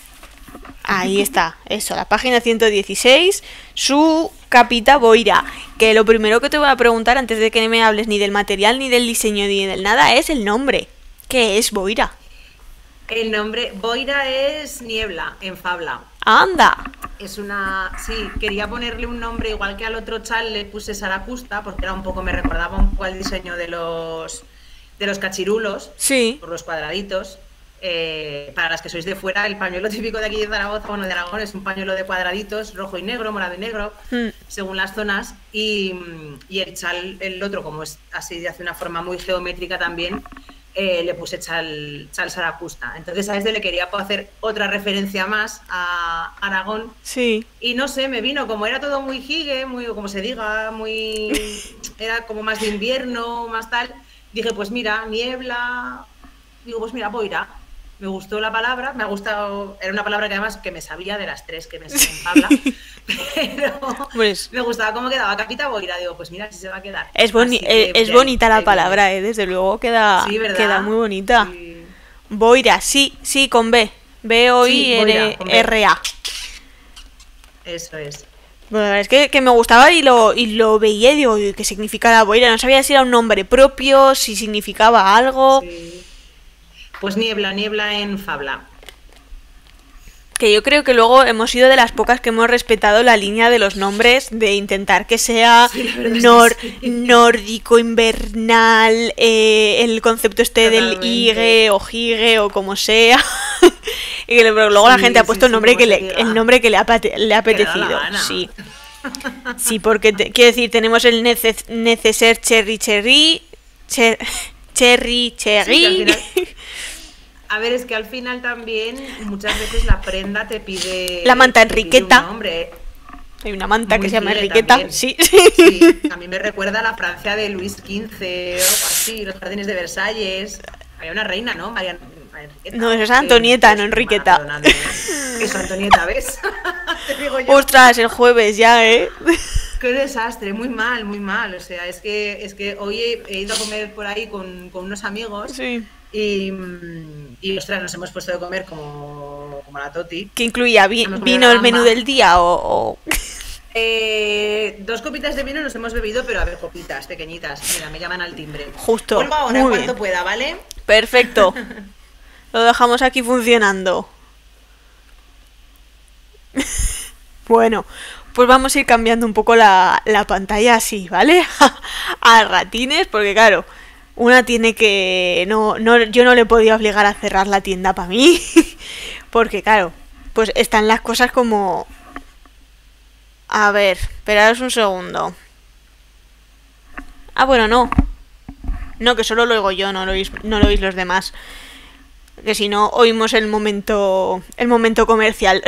Ahí está, eso, la página ciento dieciséis, su capita Boira. Que lo primero que te voy a preguntar antes de que me hables ni del material, ni del diseño, ni del nada, es el nombre. ¿Qué es Boira? El nombre, Boira es niebla en Fabla. ¡Anda! Es una. Sí, quería ponerle un nombre igual que al otro chal le puse Saracusta, porque era un poco, me recordaba un poco al diseño de los de los cachirulos, Sí, por los cuadraditos. Eh, para las que sois de fuera, el pañuelo típico de aquí de Zaragoza, bueno, de Aragón, es un pañuelo de cuadraditos, rojo y negro, morado y negro, Mm. según las zonas. Y, y el chal, el otro, como es así, hace una forma muy geométrica también, eh, le puse chal, chal Saracusta. Entonces a este le quería hacer otra referencia más a Aragón. sí. Y no sé, me vino, como era todo muy higue, muy, como se diga, muy. Era como más de invierno, más tal. Dije, pues mira, niebla. Digo, pues mira, Boira. Me gustó la palabra, me ha gustado. Era una palabra que además que me sabía de las tres que me sé en Pabla. Pero Pues- me gustaba cómo quedaba Capita Boira. Digo, pues mira, si se va a quedar. Es, boni Así que, eh, es de ahí- bonita de la ahí palabra, eh, desde luego queda, viene. Sí, ¿verdad? queda muy bonita. Sí. Boira, sí, sí, con B. B O I Sí, R Boira, con B. R A. Eso es. Bueno, la verdad es que, que me gustaba y lo, y lo veía y digo, "Uy, ¿qué significa la boira?". No sabía si era un nombre propio, si significaba algo. Sí. Pues niebla, niebla en Fabla. Que yo creo que luego hemos sido de las pocas que hemos respetado la línea de los nombres, de intentar que sea Sí, la verdad es nor- que sí. nórdico, invernal, eh, el concepto este del Totalmente. Ige o Jige o como sea. Y que luego la Sí, gente ha sí, puesto el sí, nombre como que se le, diga. el nombre que le ha, pate- le ha Que le da la apetecido. gana. Sí. Sí, porque te- quiero decir, tenemos el nece- neceser cherry cherry, cher- cherry cherry. Sí, que al final- A ver, es que al final también muchas veces la prenda te pide. La manta te pide Enriqueta. un nombre. Hay una manta Muy que se llama fiel Enriqueta. también. Sí. Sí, a mí me recuerda a la Francia de Luis quince o algo así, los jardines de Versalles. Había una reina, ¿no? María, María Enriqueta. No, eso es Que- Antonieta, que no es Enriqueta. Maradona, ¿no? Eso, Antonieta, ¿ves? Te digo yo. Ostras, el jueves ya, ¿eh? Qué desastre, muy mal, muy mal. O sea, es que, es que hoy he, he ido a comer por ahí con, con unos amigos Sí. y, mm, y, ostras, nos hemos puesto de comer como, como la Toti. ¿Que incluía vi- Hemos comido vino el gamba. menú del día o...? o- Eh, dos copitas de vino nos hemos bebido, pero a ver, copitas pequeñitas. Mira, me llaman al timbre. Justo, Vuelvo ahora, muy cuanto bien. pueda, ¿vale? Perfecto. Lo dejamos aquí funcionando. Bueno, pues vamos a ir cambiando un poco la, la pantalla así, ¿vale? A ratines, porque claro, una tiene que... No, no, yo no le podía obligar a cerrar la tienda para mí, porque claro, pues están las cosas como... A ver, esperaros un segundo. Ah, bueno, no. No, que solo lo oigo yo, no lo oís, no lo oís los demás. que si no oímos el momento, el momento comercial.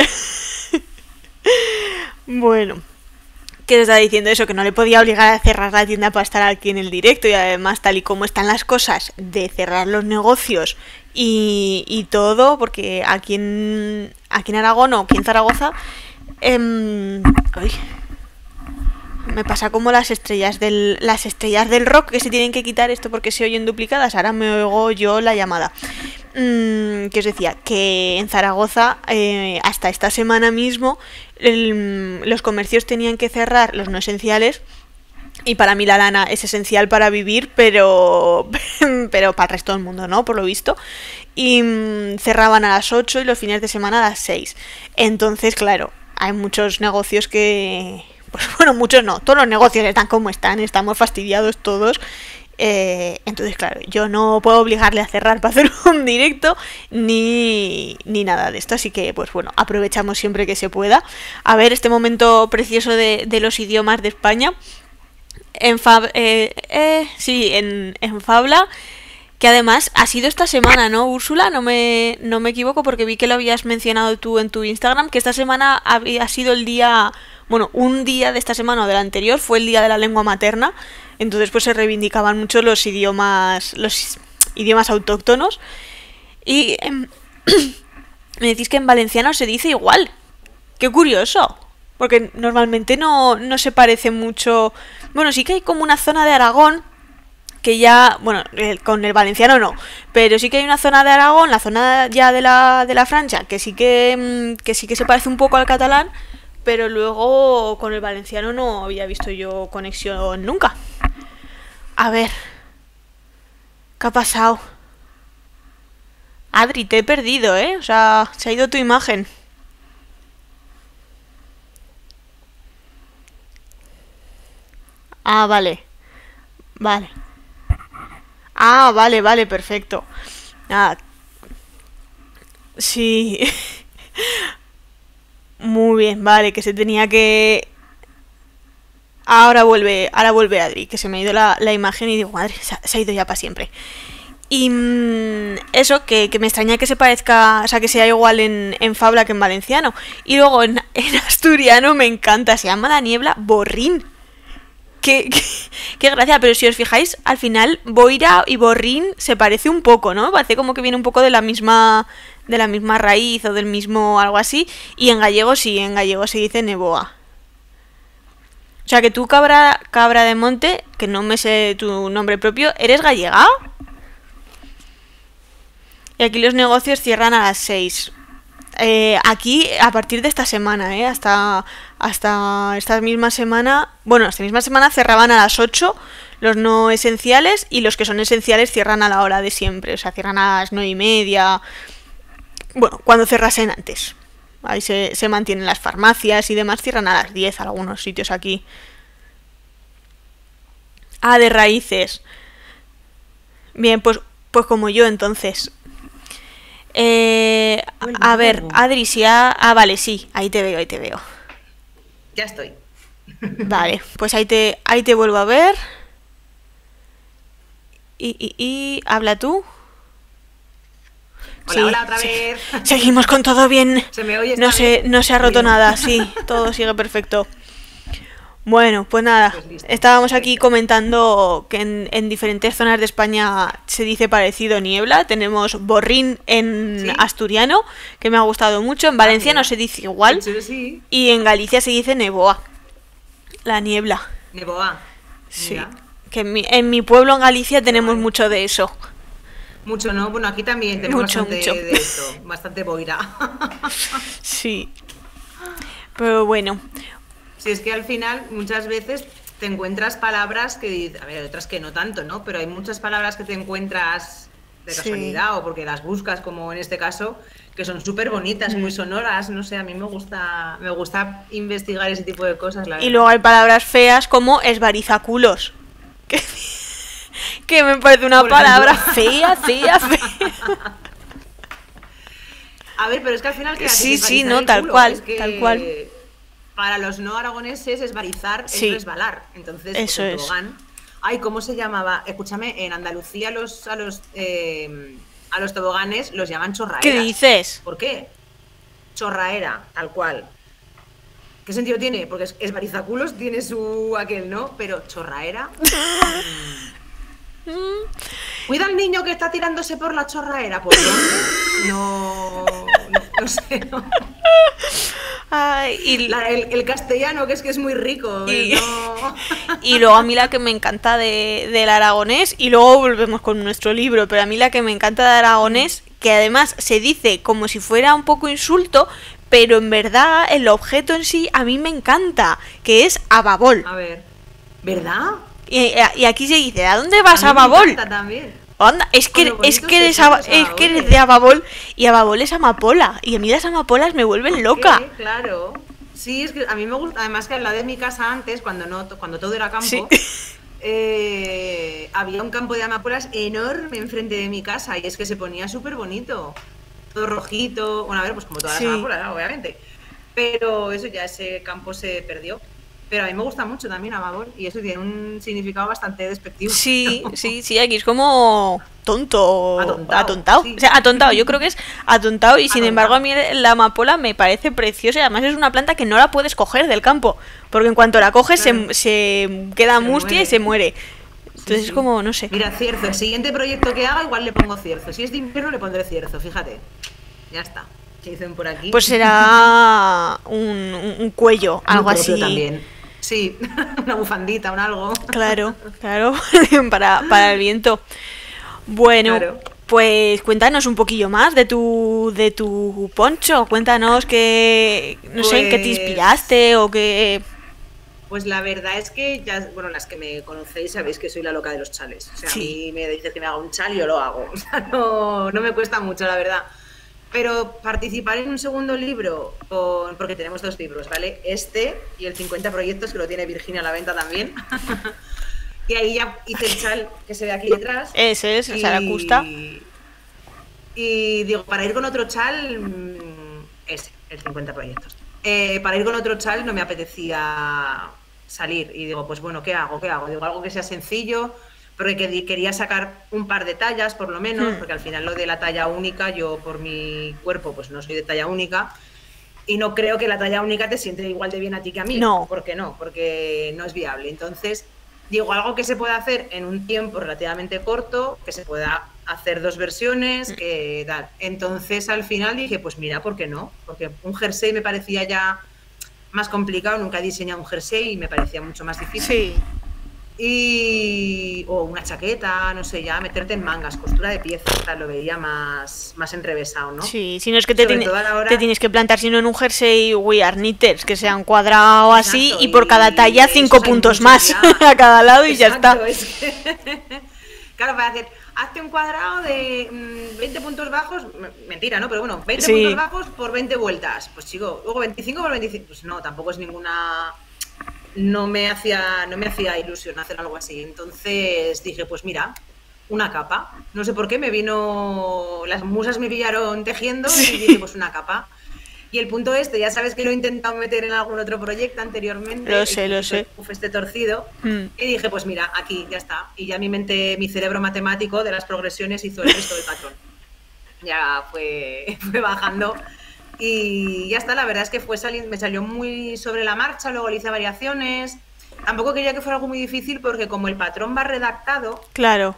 Bueno, que os estaba diciendo eso, que no le podía obligar a cerrar la tienda para estar aquí en el directo, y además tal y como están las cosas de cerrar los negocios y, y todo, porque aquí en, aquí en Aragón o aquí en Zaragoza, eh, uy, me pasa como las estrellas del las estrellas del rock que se tienen que quitar esto porque se oyen duplicadas. Ahora me oigo yo la llamada. Mm, que os decía que en Zaragoza eh, hasta esta semana mismo el, los comercios tenían que cerrar, los no esenciales. Y para mí la lana es esencial para vivir, pero pero para el resto del mundo no, por lo visto. Y mmm, cerraban a las ocho y los fines de semana a las seis. Entonces, claro, hay muchos negocios que... Pues bueno, muchos no, todos los negocios están como están, estamos fastidiados todos. Eh, entonces, claro, yo no puedo obligarle a cerrar para hacer un directo ni, ni nada de esto. Así que, pues bueno, aprovechamos siempre que se pueda. A ver, este momento precioso de, de los idiomas de España. En Fab, eh, eh, sí, en, en Fabla, que además ha sido esta semana, ¿no, Úrsula? No me, no me equivoco porque vi que lo habías mencionado tú en tu Instagram, que esta semana había sido el día... Bueno, un día de esta semana o del anterior fue el día de la lengua materna, entonces pues se reivindicaban mucho los idiomas, los idiomas autóctonos. Y eh, me decís que en valenciano se dice igual. ¡Qué curioso! Porque normalmente no, no se parece mucho... Bueno, sí que hay como una zona de Aragón que ya... Bueno, con el valenciano no, pero sí que hay una zona de Aragón, la zona ya de la, de la Francia, que sí que, que sí que se parece un poco al catalán. Pero luego con el valenciano no había visto yo conexión nunca. A ver. ¿Qué ha pasado? Adri, te he perdido, ¿eh? O sea, se ha ido tu imagen. Ah, vale. Vale. Ah, vale, vale, perfecto. Ah, sí. Muy bien, vale, que se tenía que... Ahora vuelve, ahora vuelve Adri, que se me ha ido la, la imagen y digo, madre, se ha, se ha ido ya para siempre. Y mmm, eso, que, que me extraña que se parezca, o sea, que sea igual en, en Fabla que en valenciano. Y luego en, en asturiano me encanta, se llama la niebla borrín. Qué, qué, qué gracia, pero si os fijáis, al final boira y borrín se parece un poco, ¿no? Parece como que viene un poco de la misma... de la misma raíz o del mismo algo así, y en gallego sí, en gallego se dice neboa. O sea que tú, cabra, cabra de monte, que no me sé tu nombre propio, ¿eres gallega? Y aquí los negocios cierran a las seis. Eh, aquí, a partir de esta semana, ¿eh? Hasta, hasta esta misma semana, bueno, esta misma semana cerraban a las ocho los no esenciales, y los que son esenciales cierran a la hora de siempre, o sea, cierran a las nueve y media... Bueno, cuando cerrasen antes. Ahí se, se mantienen las farmacias y demás, cierran a las diez algunos sitios aquí. Ah, de raíces. Bien, pues, pues como yo entonces. Eh, a, a ver, Adri, si ha... Ah, vale, sí, ahí te veo, ahí te veo. Ya estoy. Vale, pues ahí te, ahí te vuelvo a ver. Y, y, y... ¿Habla tú? Hola, Sí, hola, otra sí. vez. Seguimos con todo bien. Se me oye. No se, no se ha roto bien. nada, sí, todo sigue perfecto. Bueno, pues nada, Pues listo, estábamos aquí perfecto. comentando que en, en diferentes zonas de España se dice parecido niebla. Tenemos borrín en ¿Sí? asturiano, que me ha gustado mucho. En Ah, valenciano mira. se dice igual. En serio, sí. Y en Galicia se dice neboa, la niebla. Neboa. Sí, Mira. que en mi, en mi pueblo en Galicia tenemos guay. mucho de eso. Mucho, ¿no? Bueno, aquí también tenemos Mucho, bastante mucho. de esto. Bastante boira. Sí, pero bueno. Si es que al final muchas veces te encuentras palabras que dices, a ver, hay otras que no tanto, ¿no? Pero hay muchas palabras que te encuentras de Sí. casualidad o porque las buscas, como en este caso, que son súper bonitas, muy sonoras, no sé, a mí me gusta, me gusta investigar ese tipo de cosas, la Y verdad. luego hay palabras feas como esbarizaculos. Que, que me parece una Por palabra ejemplo. fea, fea, fea. A ver, pero es que al final ¿qué haces? Sí, sí, Esbarizar no, el tal culo. cual, Es que tal cual. para los no aragoneses esbarizar Sí. es resbalar. Entonces, pues, Eso el es. tobogán. Ay, ¿cómo se llamaba? Escúchame, en Andalucía los, a los eh, a los toboganes los llaman chorraeras. ¿Qué dices? ¿Por qué? Chorraera, tal cual. ¿Qué sentido tiene? Porque es, es barizaculos, tiene su aquel, ¿no? Pero chorraera. Cuida al niño que está tirándose por la chorraera, ¿por dónde? No, no, no sé. No. Ay, y, La, el, el castellano, que es que es muy rico. y, no. y luego a mí la que me encanta de, del aragonés, y luego volvemos con nuestro libro, pero a mí la que me encanta de aragonés, que además se dice como si fuera un poco insulto, pero en verdad el objeto en sí a mí me encanta, que es ababol. A ver, ¿verdad? Y, y aquí se dice, ¿a dónde vas, A mí me Ababol? encanta también. Anda, es que, Con lo es bonitos que que eres, son aba- los es que eres ababoles. de Ababol, y Ababol es amapola, y a mí las amapolas me vuelven loca. ¿Qué? Claro. Sí, es que a mí me gusta, además que al lado de mi casa antes, cuando no, cuando todo era campo, Sí. eh, había un campo de amapolas enorme enfrente de mi casa y es que se ponía súper bonito. Todo rojito, bueno, a ver, pues como todas Sí. las amapolas, ¿no? Obviamente. Pero eso ya, ese campo se perdió. Pero a mí me gusta mucho también Ababol y eso tiene un significado bastante despectivo. Sí, sí, sí, aquí es como tonto, Atontado, atontado, sí. o sea, atontado, yo creo que es atontado y sin Atontado. embargo a mí la amapola me parece preciosa y además es una planta que no la puedes coger del campo, porque en cuanto la coges Claro. se, se queda Se mustia y muere. se muere. Sí, Entonces sí. es como, no sé. Mira, cierzo. El siguiente proyecto que haga, igual le pongo cierzo. Si es de invierno, le pondré cierzo, fíjate. Ya está. ¿Qué dicen por aquí? Pues será un, un- un cuello, Muy algo propio así. también. Sí, una bufandita, un algo. Claro, claro, para, para el viento. Bueno, Claro. pues cuéntanos un poquillo más de tu de tu poncho. Cuéntanos que no sé en qué te Pues- inspiraste o qué. Pues la verdad es que ya, bueno, las que me conocéis sabéis que soy la loca de los chales. O sea, Sí. a mí me dices que me haga un chal y yo lo hago. O sea, no, no me cuesta mucho, la verdad. Pero participar en un segundo libro, con, porque tenemos dos libros, ¿vale? Este y el cincuenta proyectos, que lo tiene Virginia a la venta también. Y ahí ya hice el chal que se ve aquí detrás. Ese es, esa la custa. Y digo, para ir con otro chal, mm, ese, el cincuenta proyectos. Eh, para ir con otro chal no me apetecía salir. Y digo, pues bueno, ¿qué hago? ¿Qué hago? Digo, algo que sea sencillo, porque que- quería sacar un par de tallas, por lo menos, Hmm. porque al final lo de la talla única, yo por mi cuerpo, pues no soy de talla única. Y no creo que la talla única te siente igual de bien a ti que a mí. No. ¿Por qué no? Porque no es viable. Entonces, digo, algo que se pueda hacer en un tiempo relativamente corto, que se pueda hacer dos versiones, que tal. Entonces, al final dije, pues mira, ¿por qué no? Porque un jersey me parecía ya más complicado, nunca he diseñado un jersey y me parecía mucho más difícil. Sí. Y o una chaqueta, no sé, ya meterte en mangas, costura de piezas, tal, lo veía más, más enrevesado, ¿no? Sí, si no es que te, Sobre tiene- todo a la hora- te tienes que plantar, sino en un jersey we are knitters, que sea un cuadrado así Exacto, y por cada y talla esos cinco hay puntos muchos más ya. a cada lado y ya Exacto, está. es que- claro, para hacer, hazte un cuadrado de mm, veinte puntos bajos, m- mentira, ¿no? Pero bueno, veinte Sí. puntos bajos por veinte vueltas. Pues chico, luego veinticinco por veinticinco, pues no, tampoco es ninguna... No me hacía, no me hacía ilusión hacer algo así. Entonces dije, pues mira, una capa. No sé por qué, me vino... Las musas me pillaron tejiendo y dije, pues una capa. Y el punto este, ya sabes que lo he intentado meter en algún otro proyecto anteriormente. Lo sé, y lo hice sé. el puff este torcido. Mm. Y dije, pues mira, aquí ya está. Y ya mi mente, mi cerebro matemático de las progresiones hizo el resto del patrón. Ya fue, fue bajando. Y ya está, la verdad es que fue saliendo, me salió muy sobre la marcha, luego le hice variaciones. Tampoco quería que fuera algo muy difícil porque como el patrón va redactado, Claro.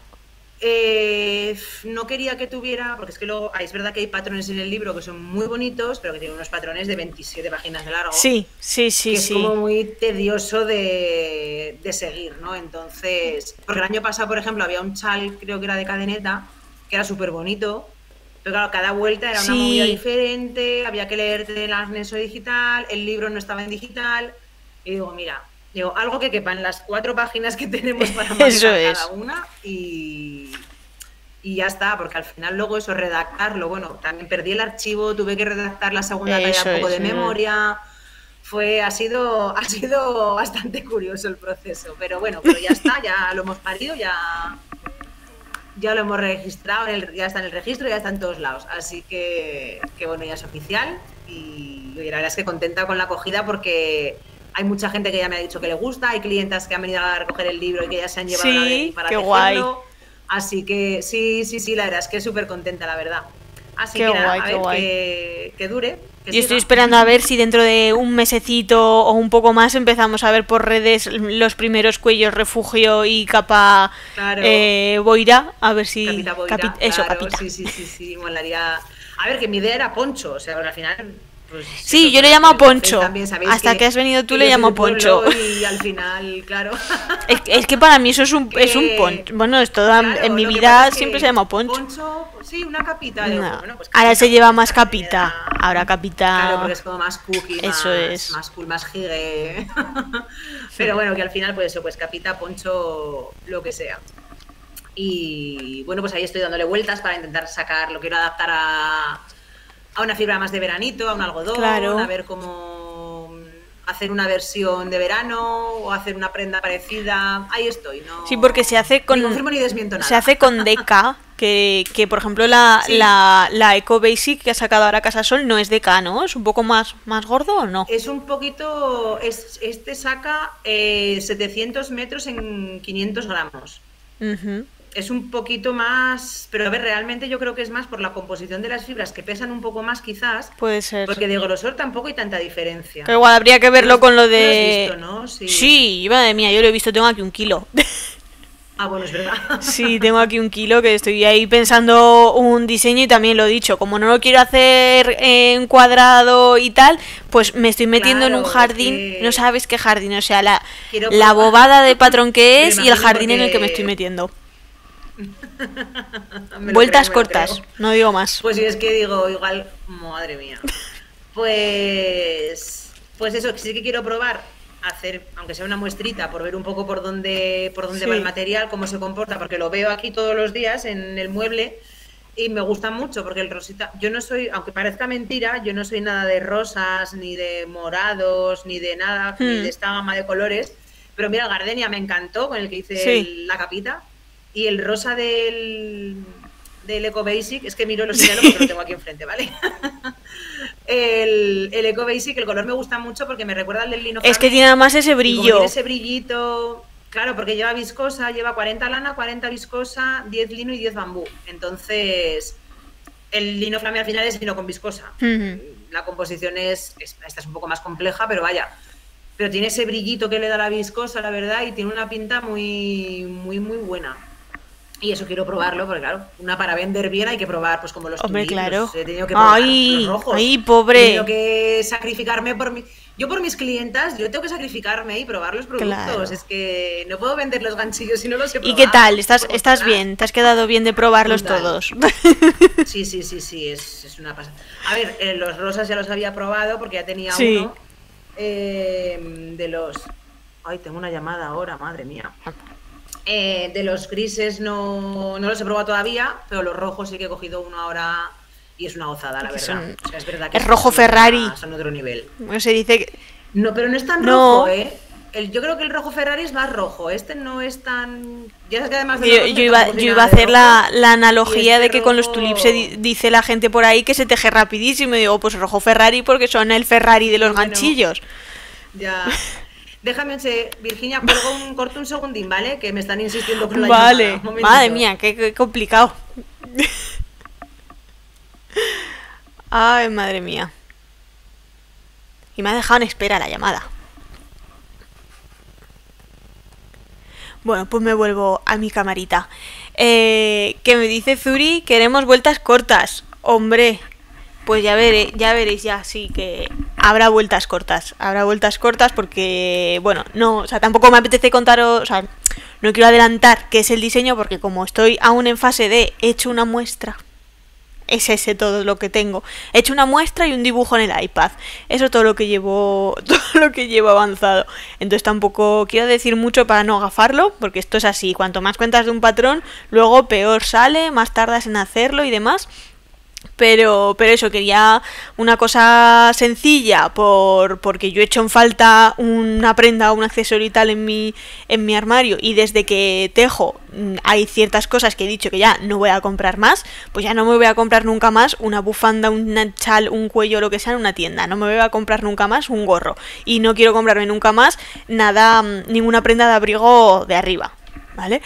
eh, no quería que tuviera, porque es que luego, ah, es verdad que hay patrones en el libro que son muy bonitos, pero que tienen unos patrones de veintisiete páginas de largo. Sí, sí, sí, que es sí. como muy tedioso de, de seguir, ¿no? Entonces, porque el año pasado, por ejemplo, había un chal, creo que era de cadeneta, que era súper bonito, pero claro, cada vuelta era una Sí. movida diferente, había que leerte el arneso digital, el libro no estaba en digital, y digo, mira, digo, algo que quepa en las cuatro páginas que tenemos para Eso manejar es. cada una, y... Y ya está, porque al final luego eso, redactarlo, bueno, también perdí el archivo, tuve que redactar la segunda talla Eso un poco es, de mm. memoria. Fue, ha sido, ha sido bastante curioso el proceso, pero bueno, pero ya está, ya lo hemos parido, ya, ya lo hemos registrado, en el- ya está en el registro, ya está en todos lados. Así que, que bueno, ya es oficial y, y la verdad es que contenta con la acogida porque hay mucha gente que ya me ha dicho que le gusta, hay clientas que han venido a recoger el libro y que ya se han llevado la de Sí, para qué tejerlo. guay. Así que sí, sí, sí, la verdad es que súper contenta, la verdad. Así Qué que nada, guay, a qué ver, guay. que, que dure. Que Yo estoy siga. esperando a ver si dentro de un mesecito o un poco más empezamos a ver por redes los primeros cuellos refugio y capa Claro, eh, boira. A ver si... Capita capi- Boira, eso, claro, capita. sí, sí, sí, sí, molaría. A ver, que mi idea era Poncho, o sea, pero al final, pues Sí, eso, yo por, le por llamo el café Poncho. también, sabéis Hasta que que, has venido tú que le yo soy de llamo Poncho. pueblo y al final, claro. Es, es que para mí eso es un, es un que, poncho. Bueno, es toda, en claro, mi lo que pasa vida es siempre se que llama poncho. Poncho, sí, una capita, digo, pues No. bueno, pues Ahora capita, se pues lleva ya más está, a mí me capita. da. Ahora Claro, porque capita. es como más cookie, Eso más, es. más cool, más gigue. Pero bueno, que al final, pues eso, pues capita, poncho, lo que sea. Y bueno, pues ahí estoy dándole vueltas para intentar sacar, lo quiero adaptar a, a una fibra más de veranito, a un algodón, Claro. a ver cómo hacer una versión de verano o hacer una prenda parecida. Ahí estoy, no. Sí, porque se hace con. Ni confirmo ni desmiento nada. Se hace con Deca. Que, que por ejemplo la, Sí. la, la Eco Basic que ha sacado ahora Casasol no es Deca, ¿no? ¿Es un poco más, más gordo o no? Es un poquito. Es, este saca eh, setecientos metros en quinientos gramos. Ujú. Es un poquito más, pero a ver, realmente yo creo que es más por la composición de las fibras que pesan un poco más quizás, Puede ser. porque de grosor tampoco hay tanta diferencia. Pero igual habría que verlo Tú lo- con lo tú lo has de... visto, ¿no? Sí. Sí, madre mía, yo lo he visto, tengo aquí un kilo. Ah, bueno, es verdad. Sí, tengo aquí un kilo que estoy ahí pensando un diseño y también lo he dicho, como no lo quiero hacer en cuadrado y tal, pues me estoy metiendo en un Claro, jardín, es que no sabes qué jardín, o sea, la, quiero la probar. bobada de patrón que Me es y el imagino jardín en el que me porque- estoy metiendo. Me lo Vueltas creo, me lo cortas, creo. no digo más. Pues sí, es que digo, igual, madre mía. Pues, pues eso, sí que quiero probar hacer, aunque sea una muestrita, por ver un poco por dónde, por dónde Sí. va el material, cómo se comporta, porque lo veo aquí todos los días en el mueble y me gusta mucho, porque el rosita, yo no soy, aunque parezca mentira, yo no soy nada de rosas, ni de morados, ni de nada, ni Hmm. de esta gama de colores, pero mira, el gardenia me encantó, con el que hice Sí. el- la capita, y el rosa del, del Eco Basic, es que miro los señalo porque lo tengo aquí enfrente, ¿vale? el, el Eco Basic, el color me gusta mucho porque me recuerda al del lino Es que Farm, tiene además ese y como brillo. tiene ese brillito, claro, porque lleva viscosa, lleva cuarenta lana, cuarenta viscosa, diez lino y diez bambú. Entonces, el lino flame al final es lino con viscosa. Ujú. La composición es, es- esta es un poco más compleja, pero vaya. Pero tiene ese brillito que le da la viscosa, la verdad, y tiene una pinta muy, muy, muy buena. Y eso quiero probarlo, porque claro, una para vender bien hay que probar, pues como los Hombre, tulips, claro. los he tenido que probar, Ay, los rojos. ay, pobre. He tenido que sacrificarme por mi... Yo por mis clientas, yo tengo que sacrificarme y probar los productos. Claro. Es que no puedo vender los ganchillos si no los he ¿Y probado. qué tal? ¿Estás, Por estás mostrar. bien? ¿Te has quedado bien de probarlos Brutal. todos? Sí, sí, sí, sí, es, es una pasada. A ver, eh, los rosas ya los había probado porque ya tenía Sí. uno eh, de los... Ay, tengo una llamada ahora, madre mía. Eh, de los grises no, no los he probado todavía, pero los rojos sí que he cogido uno ahora y es una gozada, la Que verdad. son- O sea, es verdad que es rojo son Ferrari. otra- son otro nivel. Bueno, se dice que... No, pero no es tan No. rojo, ¿eh? El, yo creo que el rojo Ferrari es más rojo. Este no es tan. Ya sabes que además de Yo, los yo rojos iba, tampoco yo tiene iba a nada de hacer la, rojo. la analogía Y este de que con los rojo- tulips se di- dice la gente por ahí que se teje rapidísimo. Y digo, pues rojo Ferrari porque son el Ferrari de los Bueno. ganchillos. Ya. Déjame, che, Virginia, cuelgo un corto un segundín, ¿vale? Que me están insistiendo con la Vale, llamada. Un momentito. madre mía, qué, qué complicado. Ay, madre mía. Y me ha dejado en espera la llamada. Bueno, pues me vuelvo a mi camarita. Eh, que me dice Zuri, queremos vueltas cortas. Hombre, pues ya veré, ya veréis ya, sí que habrá vueltas cortas. Habrá vueltas cortas porque, bueno, no, o sea, tampoco me apetece contaros, o sea, no quiero adelantar qué es el diseño porque como estoy aún en fase de he hecho una muestra, es ese todo lo que tengo. He hecho una muestra y un dibujo en el iPad. Eso es todo lo que llevo, todo lo que llevo avanzado. Entonces tampoco quiero decir mucho para no gafarlo, porque esto es así. Cuanto más cuentas de un patrón, luego peor sale, más tardas en hacerlo y demás. Pero, pero eso, quería una cosa sencilla por, porque yo he hecho en falta una prenda o un accesorio y tal en mi, en mi armario y desde que tejo mm, hay ciertas cosas que he dicho que ya no voy a comprar más, pues ya no me voy a comprar nunca más una bufanda, un chal, un cuello, lo que sea en una tienda, no me voy a comprar nunca más un gorro y no quiero comprarme nunca más nada, mm, ninguna prenda de abrigo de arriba, ¿vale?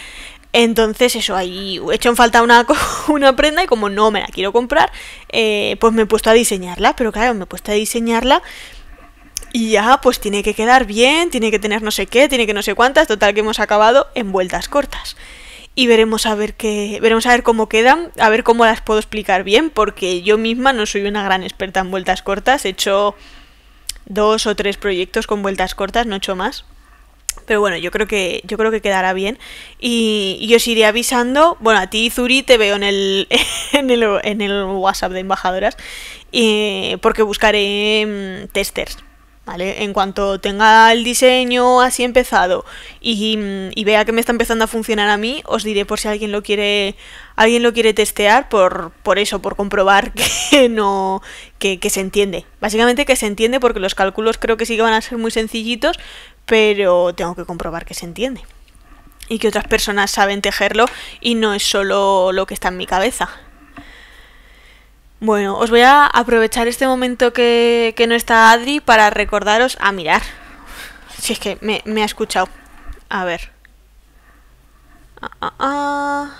Entonces eso, ahí he hecho en falta una, una prenda y como no me la quiero comprar, eh, pues me he puesto a diseñarla, pero claro, me he puesto a diseñarla y ya pues tiene que quedar bien, tiene que tener no sé qué, tiene que no sé cuántas, total que hemos acabado en vueltas cortas. Y veremos a ver qué, veremos a ver cómo quedan, a ver cómo las puedo explicar bien, porque yo misma no soy una gran experta en vueltas cortas, he hecho dos o tres proyectos con vueltas cortas, no he hecho más. Pero bueno, yo creo que yo creo que quedará bien y, y os iré avisando. Bueno, a ti, Zuri, te veo en el en el, en el WhatsApp de embajadoras, eh, porque buscaré mmm, testers, ¿vale? En cuanto tenga el diseño así empezado y, y vea que me está empezando a funcionar a mí, os diré por si alguien lo quiere alguien lo quiere testear, por, por eso, por comprobar que no que, que se entiende. Básicamente que se entiende, porque los cálculos creo que sí que van a ser muy sencillitos, pero tengo que comprobar que se entiende y que otras personas saben tejerlo y no es solo lo que está en mi cabeza. Bueno, os voy a aprovechar este momento que, que no está Adri para recordaros a mirar. Si es que me, me ha escuchado. A ver. Ah, ah, ah.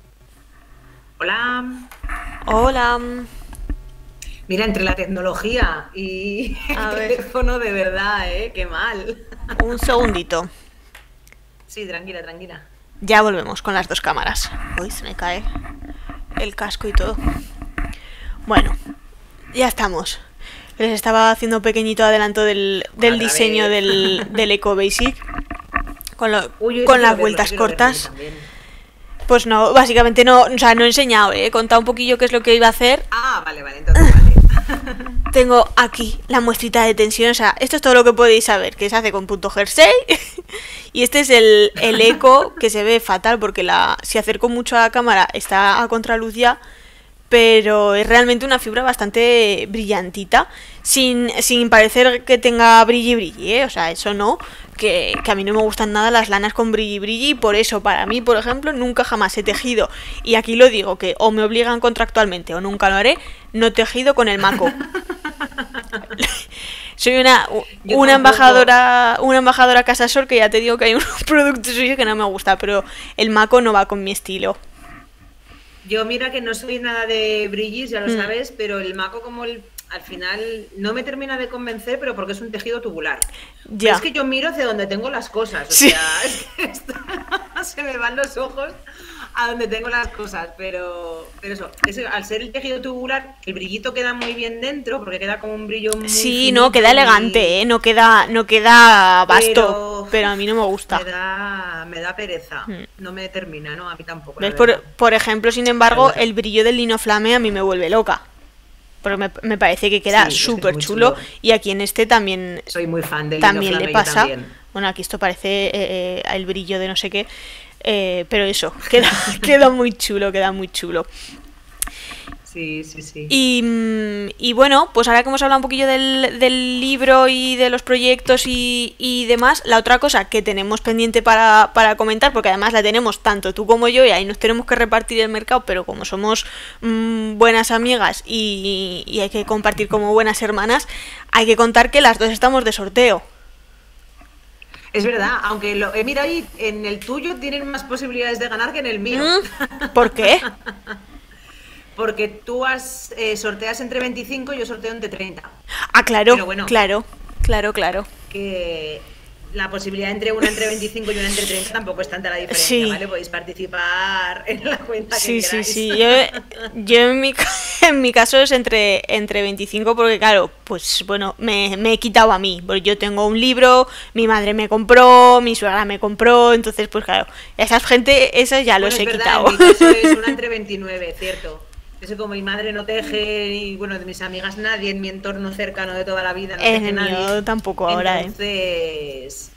Hola. Hola. Mira, entre la tecnología y a el ver. teléfono, de verdad, ¿eh? Qué mal. Un segundito. Sí, tranquila, tranquila. Ya volvemos con las dos cámaras. Uy, se me cae el casco y todo. Bueno, ya estamos. Les estaba haciendo un pequeñito adelanto del, del diseño del, del Eco Basic. Con, lo, Uy, con las verlo, vueltas cortas. Verlo pues no, básicamente no, o sea, no he enseñado, ¿eh? He contado un poquillo qué es lo que iba a hacer. Ah, vale, vale, entonces vale. Tengo aquí la muestrita de tensión, o sea, esto es todo lo que podéis saber, que se hace con punto jersey. Y este es el, el Eco, que se ve fatal porque la, si acerco mucho a la cámara está a contraluz ya, pero es realmente una fibra bastante brillantita, sin, sin parecer que tenga brilli brilli, ¿eh? O sea, eso no, que, que a mí no me gustan nada las lanas con brilli brilli, y por eso para mí, por ejemplo, nunca jamás he tejido, y aquí lo digo, que o me obligan contractualmente o nunca lo haré, no tejido con el Mako. Soy una, una embajadora una embajadora Casasol, que ya te digo que hay un producto suyo que no me gusta, pero el Mako no va con mi estilo. Yo mira que no soy nada de brillis, ya lo mm. sabes, pero el Mako como el, al final no me termina de convencer, pero porque es un tejido tubular. Ya. Es que yo miro hacia donde tengo las cosas, o sí. sea, es que esto, se me van los ojos a donde tengo las cosas, pero, pero eso, es, al ser el tejido tubular, el brillito queda muy bien dentro, porque queda como un brillo muy sí, no, queda elegante, ¿eh? No queda, no queda vasto, pero, pero a mí no me gusta. Me da, me da pereza, hmm. no me termina, ¿no? A mí tampoco. ¿Ves? Por, por ejemplo, sin embargo, el brillo del lino flame a mí me vuelve loca. Porque me, me parece que queda súper sí, chulo, chulo. Y aquí en este también soy muy fan del también lino le pasa. También. Bueno, aquí esto parece eh, eh, el brillo de no sé qué. Eh, pero eso, queda, queda muy chulo, queda muy chulo. Sí, sí, sí. Y, y bueno, pues ahora que hemos hablado un poquillo del, del libro y de los proyectos y, y demás, la otra cosa que tenemos pendiente para, para comentar, porque además la tenemos tanto tú como yo y ahí nos tenemos que repartir el mercado, pero como somos mmm, buenas amigas y, y hay que compartir como buenas hermanas, hay que contar que las dos estamos de sorteo. Es verdad, aunque lo he mirado ahí, en el tuyo tienen más posibilidades de ganar que en el mío. ¿Por qué? Porque tú has eh, sorteas entre veinticinco y yo sorteo entre treinta. Ah, claro, bueno, claro, claro, claro. Que la posibilidad entre una entre veinticinco y una entre treinta tampoco es tanta la diferencia, sí. ¿Vale? Podéis participar en la cuenta que sí, queráis. Sí, sí, sí. Yo, yo en, mi, en mi caso es entre, entre veinticinco porque, claro, pues bueno, me, me he quitado a mí. Porque yo tengo un libro, mi madre me compró, mi suegra me compró, entonces, pues claro, esa gente, esas ya bueno, los he verdad, quitado. En mi caso es una entre veintinueve, cierto. Eso como mi madre no teje y bueno, de mis amigas nadie, en mi entorno cercano de toda la vida no en teje nadie. Yo tampoco ahora, entonces... eh.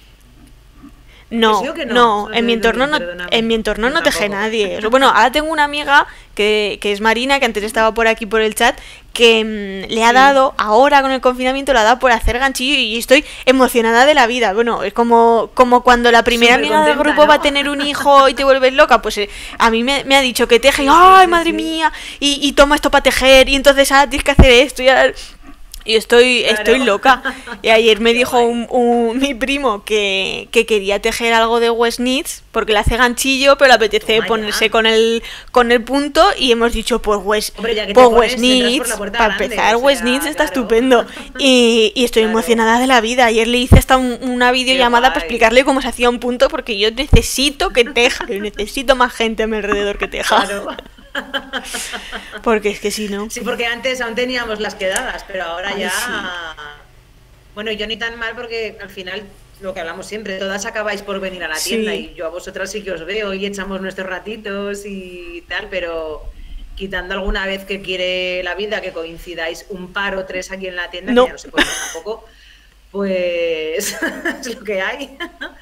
No, no, no, en mi entorno no, en mi entorno no teje nadie. Bueno, ahora tengo una amiga que, que es Marina, que antes estaba por aquí por el chat, que mmm, le ha dado, ahora con el confinamiento, le ha dado por hacer ganchillo y estoy emocionada de la vida. Bueno, es como, como cuando la primera Súper amiga contenta, del grupo ¿no? va a tener un hijo y te vuelves loca, pues eh, a mí me, me ha dicho que teje y ¡ay, madre mía! Y, y toma esto para tejer y entonces ah, tienes que hacer esto y ahora... Y estoy, Claro. estoy loca. Y ayer me Qué dijo guay. un, un- mi primo que, que quería tejer algo de West Knits porque le hace ganchillo, pero le apetece Toma ya. ponerse con el, con el punto. Y hemos dicho, pues West, Hombre, ya que te pues pones, West entras por Knits, la puerta para grande, empezar, o West sea, Knits está claro. estupendo. Y, y estoy Claro. emocionada de la vida. Ayer le hice hasta un- una videollamada para guay. explicarle cómo se hacía un punto porque yo necesito que teja, yo necesito más gente a mi alrededor que teja. Claro. Porque es que si no... Sí, porque antes aún teníamos las quedadas, pero ahora Ay, ya. sí. Bueno, yo ni tan mal porque al final, lo que hablamos siempre, todas acabáis por venir a la Sí. tienda y yo a vosotras sí que os veo y echamos nuestros ratitos y tal, pero quitando alguna vez que quiere la vida que coincidáis un par o tres aquí en la tienda, No. que ya no se puede tampoco, pues es lo que hay.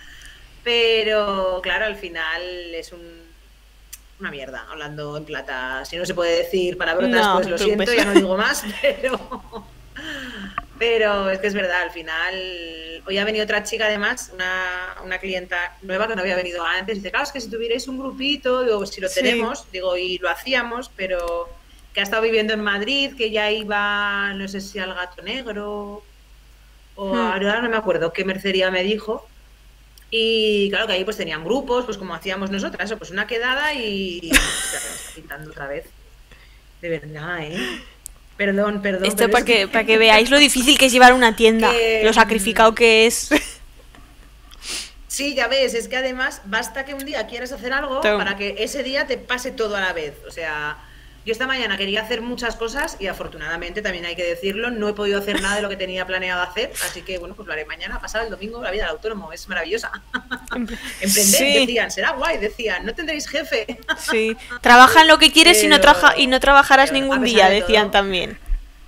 Pero claro, al final es un una mierda, hablando en plata. Si no se puede decir palabrotas, No, pues lo tú, siento, pues. ya no digo más, pero... Pero es que es verdad, al final... Hoy ha venido otra chica además, una, una clienta nueva que no había venido antes, y dice, claro, es que si tuvierais un grupito, digo, si lo Sí. tenemos, digo, y lo hacíamos, pero que ha estado viviendo en Madrid, que ya iba, no sé si al Gato Negro, o Hmm. ahora no me acuerdo qué mercería me dijo. Y claro que ahí pues tenían grupos, pues como hacíamos nosotras, eso, pues una quedada y... Hostia, que me está pintando otra vez. De verdad, ¿eh? Perdón, perdón. Esto pero para es que, para que veáis lo difícil que es llevar una tienda, Que, lo sacrificado que es. Sí, ya ves, es que además basta que un día quieras hacer algo Todo. para que ese día te pase todo a la vez. O sea, yo esta mañana quería hacer muchas cosas y afortunadamente, también hay que decirlo, no he podido hacer nada de lo que tenía planeado hacer, así que bueno, pues lo haré mañana, pasado el domingo, la vida del autónomo, es maravillosa. Emprender, Sí. decían, será guay, decían, no tendréis jefe. Sí. Trabaja en lo que quieres y no, Pero- trabaja, y no trabajarás pero, ningún a pesar día, de decían todo, también.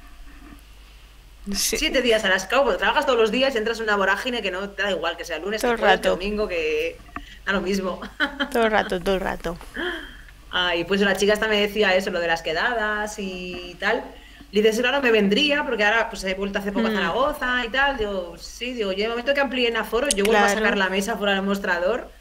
Sí. Siete días a las cabo, porque trabajas todos los días y entras en una vorágine que no te da igual, que sea lunes, Todo que el jueves, que rato. domingo, que da lo mismo. Todo el rato, todo el rato. Ay, pues la chica esta me decía eso, lo de las quedadas y tal. Le dices, ahora me vendría, porque ahora pues he vuelto hace poco a Mm. Zaragoza y tal. Digo, sí, digo, yo en el momento que amplíen aforo, yo vuelvo a Claro. sacar la mesa fuera del mostrador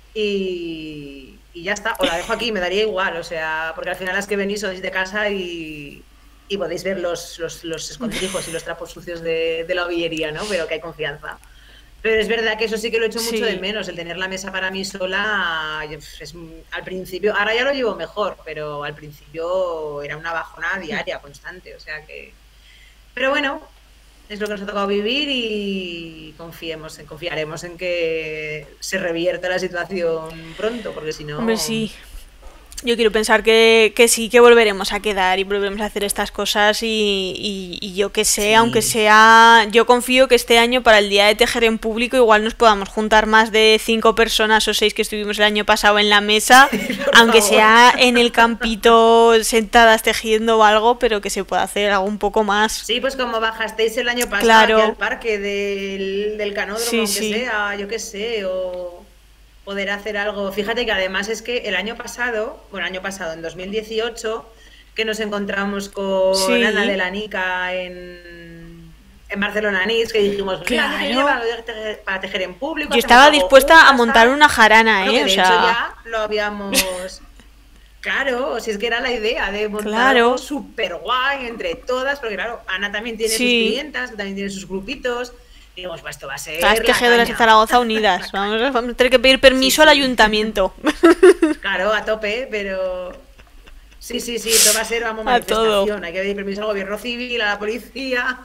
y, y ya está. O la dejo aquí, me daría igual, o sea, porque al final las que venís sois de casa y, y podéis ver los, los, los escondrijos y los trapos sucios de, de la ovillería, ¿no? Pero que hay confianza. Pero es verdad que eso sí que lo he hecho mucho Sí. de menos, el tener la mesa para mí sola, es, al principio, ahora ya lo llevo mejor, pero al principio era una bajona diaria, constante, o sea que... Pero bueno, es lo que nos ha tocado vivir y confiemos, confiaremos en que se revierta la situación pronto, porque si no... Hombre, sí. Yo quiero pensar que, que sí, que volveremos a quedar y volveremos a hacer estas cosas y, y, y yo que sé, Sí. aunque sea... Yo confío que este año para el Día de Tejer en Público igual nos podamos juntar más de cinco personas o seis que estuvimos el año pasado en la mesa, por aunque favor. sea en el campito sentadas tejiendo o algo, pero que se pueda hacer algo un poco más. Sí, pues como bajasteis el año pasado Claro. aquí al parque del, del canódromo, Sí, aunque sí. sea, yo qué sé, o poder hacer algo. Fíjate que además es que el año pasado, bueno, el año pasado, en dos mil dieciocho, que nos encontramos con Sí. Ana de la Nica en, en Barcelona Nis, que dijimos, "Mira, año que viene Claro. para tejer- para tejer en público. Yo hacemos estaba algo dispuesta juntas, a montar tal". una jarana, Bueno, ¿eh? que O de sea... hecho ya lo habíamos... Claro, si es que era la idea de montar Claro. algo súper guay entre todas, porque claro, Ana también tiene Sí. sus clientas, que también tiene sus grupitos, y dijimos, pues esto va a ser Las la tejedoras de caña. Zaragoza unidas. Vamos a, vamos a tener que pedir permiso Sí, al sí. ayuntamiento. Claro, a tope, pero... Sí, sí, sí, esto va a ser, vamos, A todo. manifestación, hay que pedir permiso al gobierno civil, a la policía...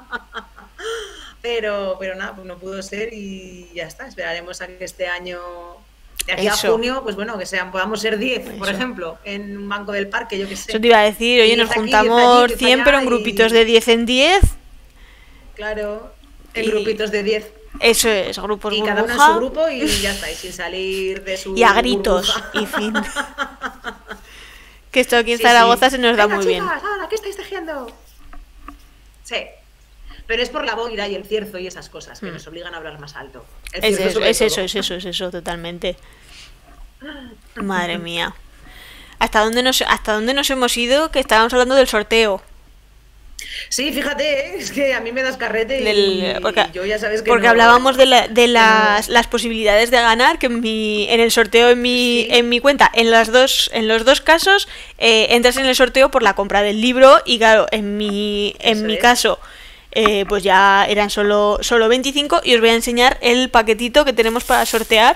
Pero, pero nada, pues no pudo ser y ya está. Esperaremos a que este año, de aquí Eso. a junio, pues bueno, que sean, podamos ser diez, por Eso. ejemplo, en un banco del parque, yo que sé. Eso te iba a decir, oye, diez nos aquí, juntamos diez allí, diez cien, allá pero en y- grupitos de diez en diez. Claro, en Y- grupitos de diez. Eso es, grupos Y cada uno en burbuja. su grupo y ya está, y sin salir de su Y a gritos, burbuja. y fin. Que esto aquí en Sí, Zaragoza sí. se nos da Venga, muy bien. chicas, ahora, ¿qué estáis tejiendo? Sí. Pero es por la boira y el cierzo y esas cosas que Hmm. nos obligan a hablar más alto. El Es cierzo eso, sobre es eso, todo. es eso, es eso, totalmente. Madre mía. ¿Hasta dónde nos, hasta dónde nos hemos ido? Que estábamos hablando del sorteo. Sí, fíjate, ¿eh? Es que a mí me das carrete y Del- porque yo ya sabes que porque no- hablábamos de, la- de que las, no. las posibilidades de ganar, que en, mi, en el sorteo en mi, Sí. en mi cuenta, en, las dos, en los dos casos, eh, entras en el sorteo por la compra del libro y claro, en mi, en Eso mi es. caso, eh, pues ya eran solo, solo veinticinco. Y os voy a enseñar el paquetito que tenemos para sortear,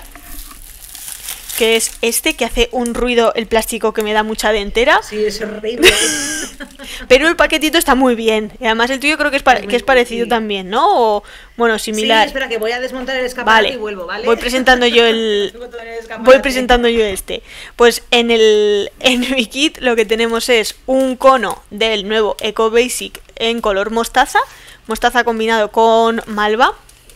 que es este, que hace un ruido el plástico que me da mucha dentera. Sí, es horrible. Pero el paquetito está muy bien. Y además el tuyo creo que es, pa- que es parecido sí. también, ¿no? O, bueno, similar. Sí, espera, que voy a desmontar el escaparate Vale, y vuelvo, ¿vale? voy presentando yo el... Tengo todo en el escaparate. Voy presentando yo este. Pues en el en mi kit lo que tenemos es un cono del nuevo Eco Basic en color mostaza. Mostaza combinado con malva,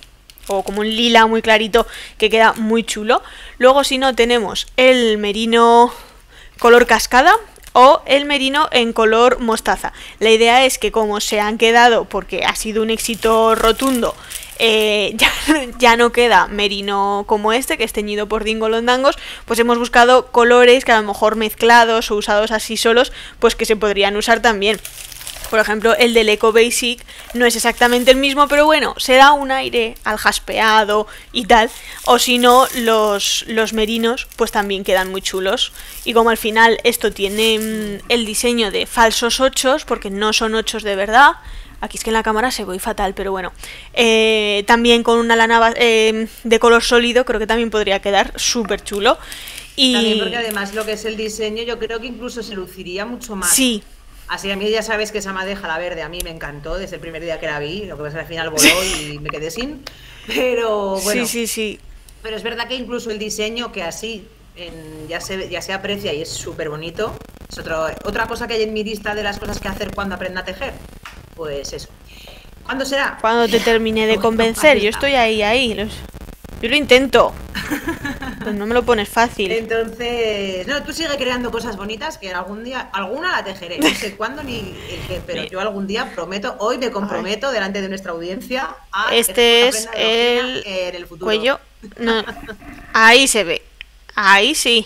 o como un lila muy clarito que queda muy chulo. Luego, si no, tenemos el merino color cascada o el merino en color mostaza. La idea es que, como se han quedado, porque ha sido un éxito rotundo, eh, ya, ya no queda merino como este, que es teñido por dingolondangos, pues hemos buscado colores que a lo mejor mezclados o usados así solos, pues que se podrían usar también. Por ejemplo, el del Eco Basic no es exactamente el mismo, pero bueno, se da un aire al jaspeado y tal. O si no, los, los merinos pues también quedan muy chulos. Y como al final esto tiene mmm, el diseño de falsos ochos, porque no son ochos de verdad. Aquí es que en la cámara se ve fatal, pero bueno. Eh, también con una lana eh, de color sólido, creo que también podría quedar súper chulo. Y... También porque además lo que es el diseño, yo creo que incluso se luciría mucho más. Sí. Así, a mí ya sabes que esa madeja, la verde, a mí me encantó desde el primer día que la vi, lo que pasa es que al final voló y me quedé sin, pero bueno. Sí, sí, sí. Pero es verdad que incluso el diseño, que así en, ya, se, ya se aprecia y es súper bonito, es otro, otra cosa que hay en mi lista de las cosas que hacer cuando aprenda a tejer, pues eso. ¿Cuándo será? Cuando te termine de convencer, yo estoy ahí, ahí, los... yo lo intento. Pues no me lo pones fácil. Entonces, no, tú sigue creando cosas bonitas que algún día, alguna la tejeré, no sé cuándo ni el qué, pero yo algún día prometo, hoy me comprometo Ay. delante de nuestra audiencia a este es el, en el futuro. Cuello, no, ahí se ve, ahí sí.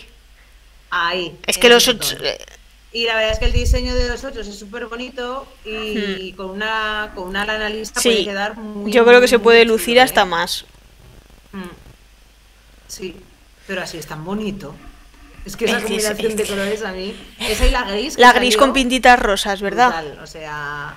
Ahí. Es que los ocho... Y la verdad es que el diseño de los ochos es súper bonito y hmm. con una con una lana lisa sí. puede quedar muy yo creo que se puede chulo, lucir ¿eh? hasta más. Hmm. Sí. Pero así es tan bonito. Es que esa es, combinación es, de colores a mí... Esa y la gris... La gris con pintitas rosas, ¿verdad? Brutal, o sea...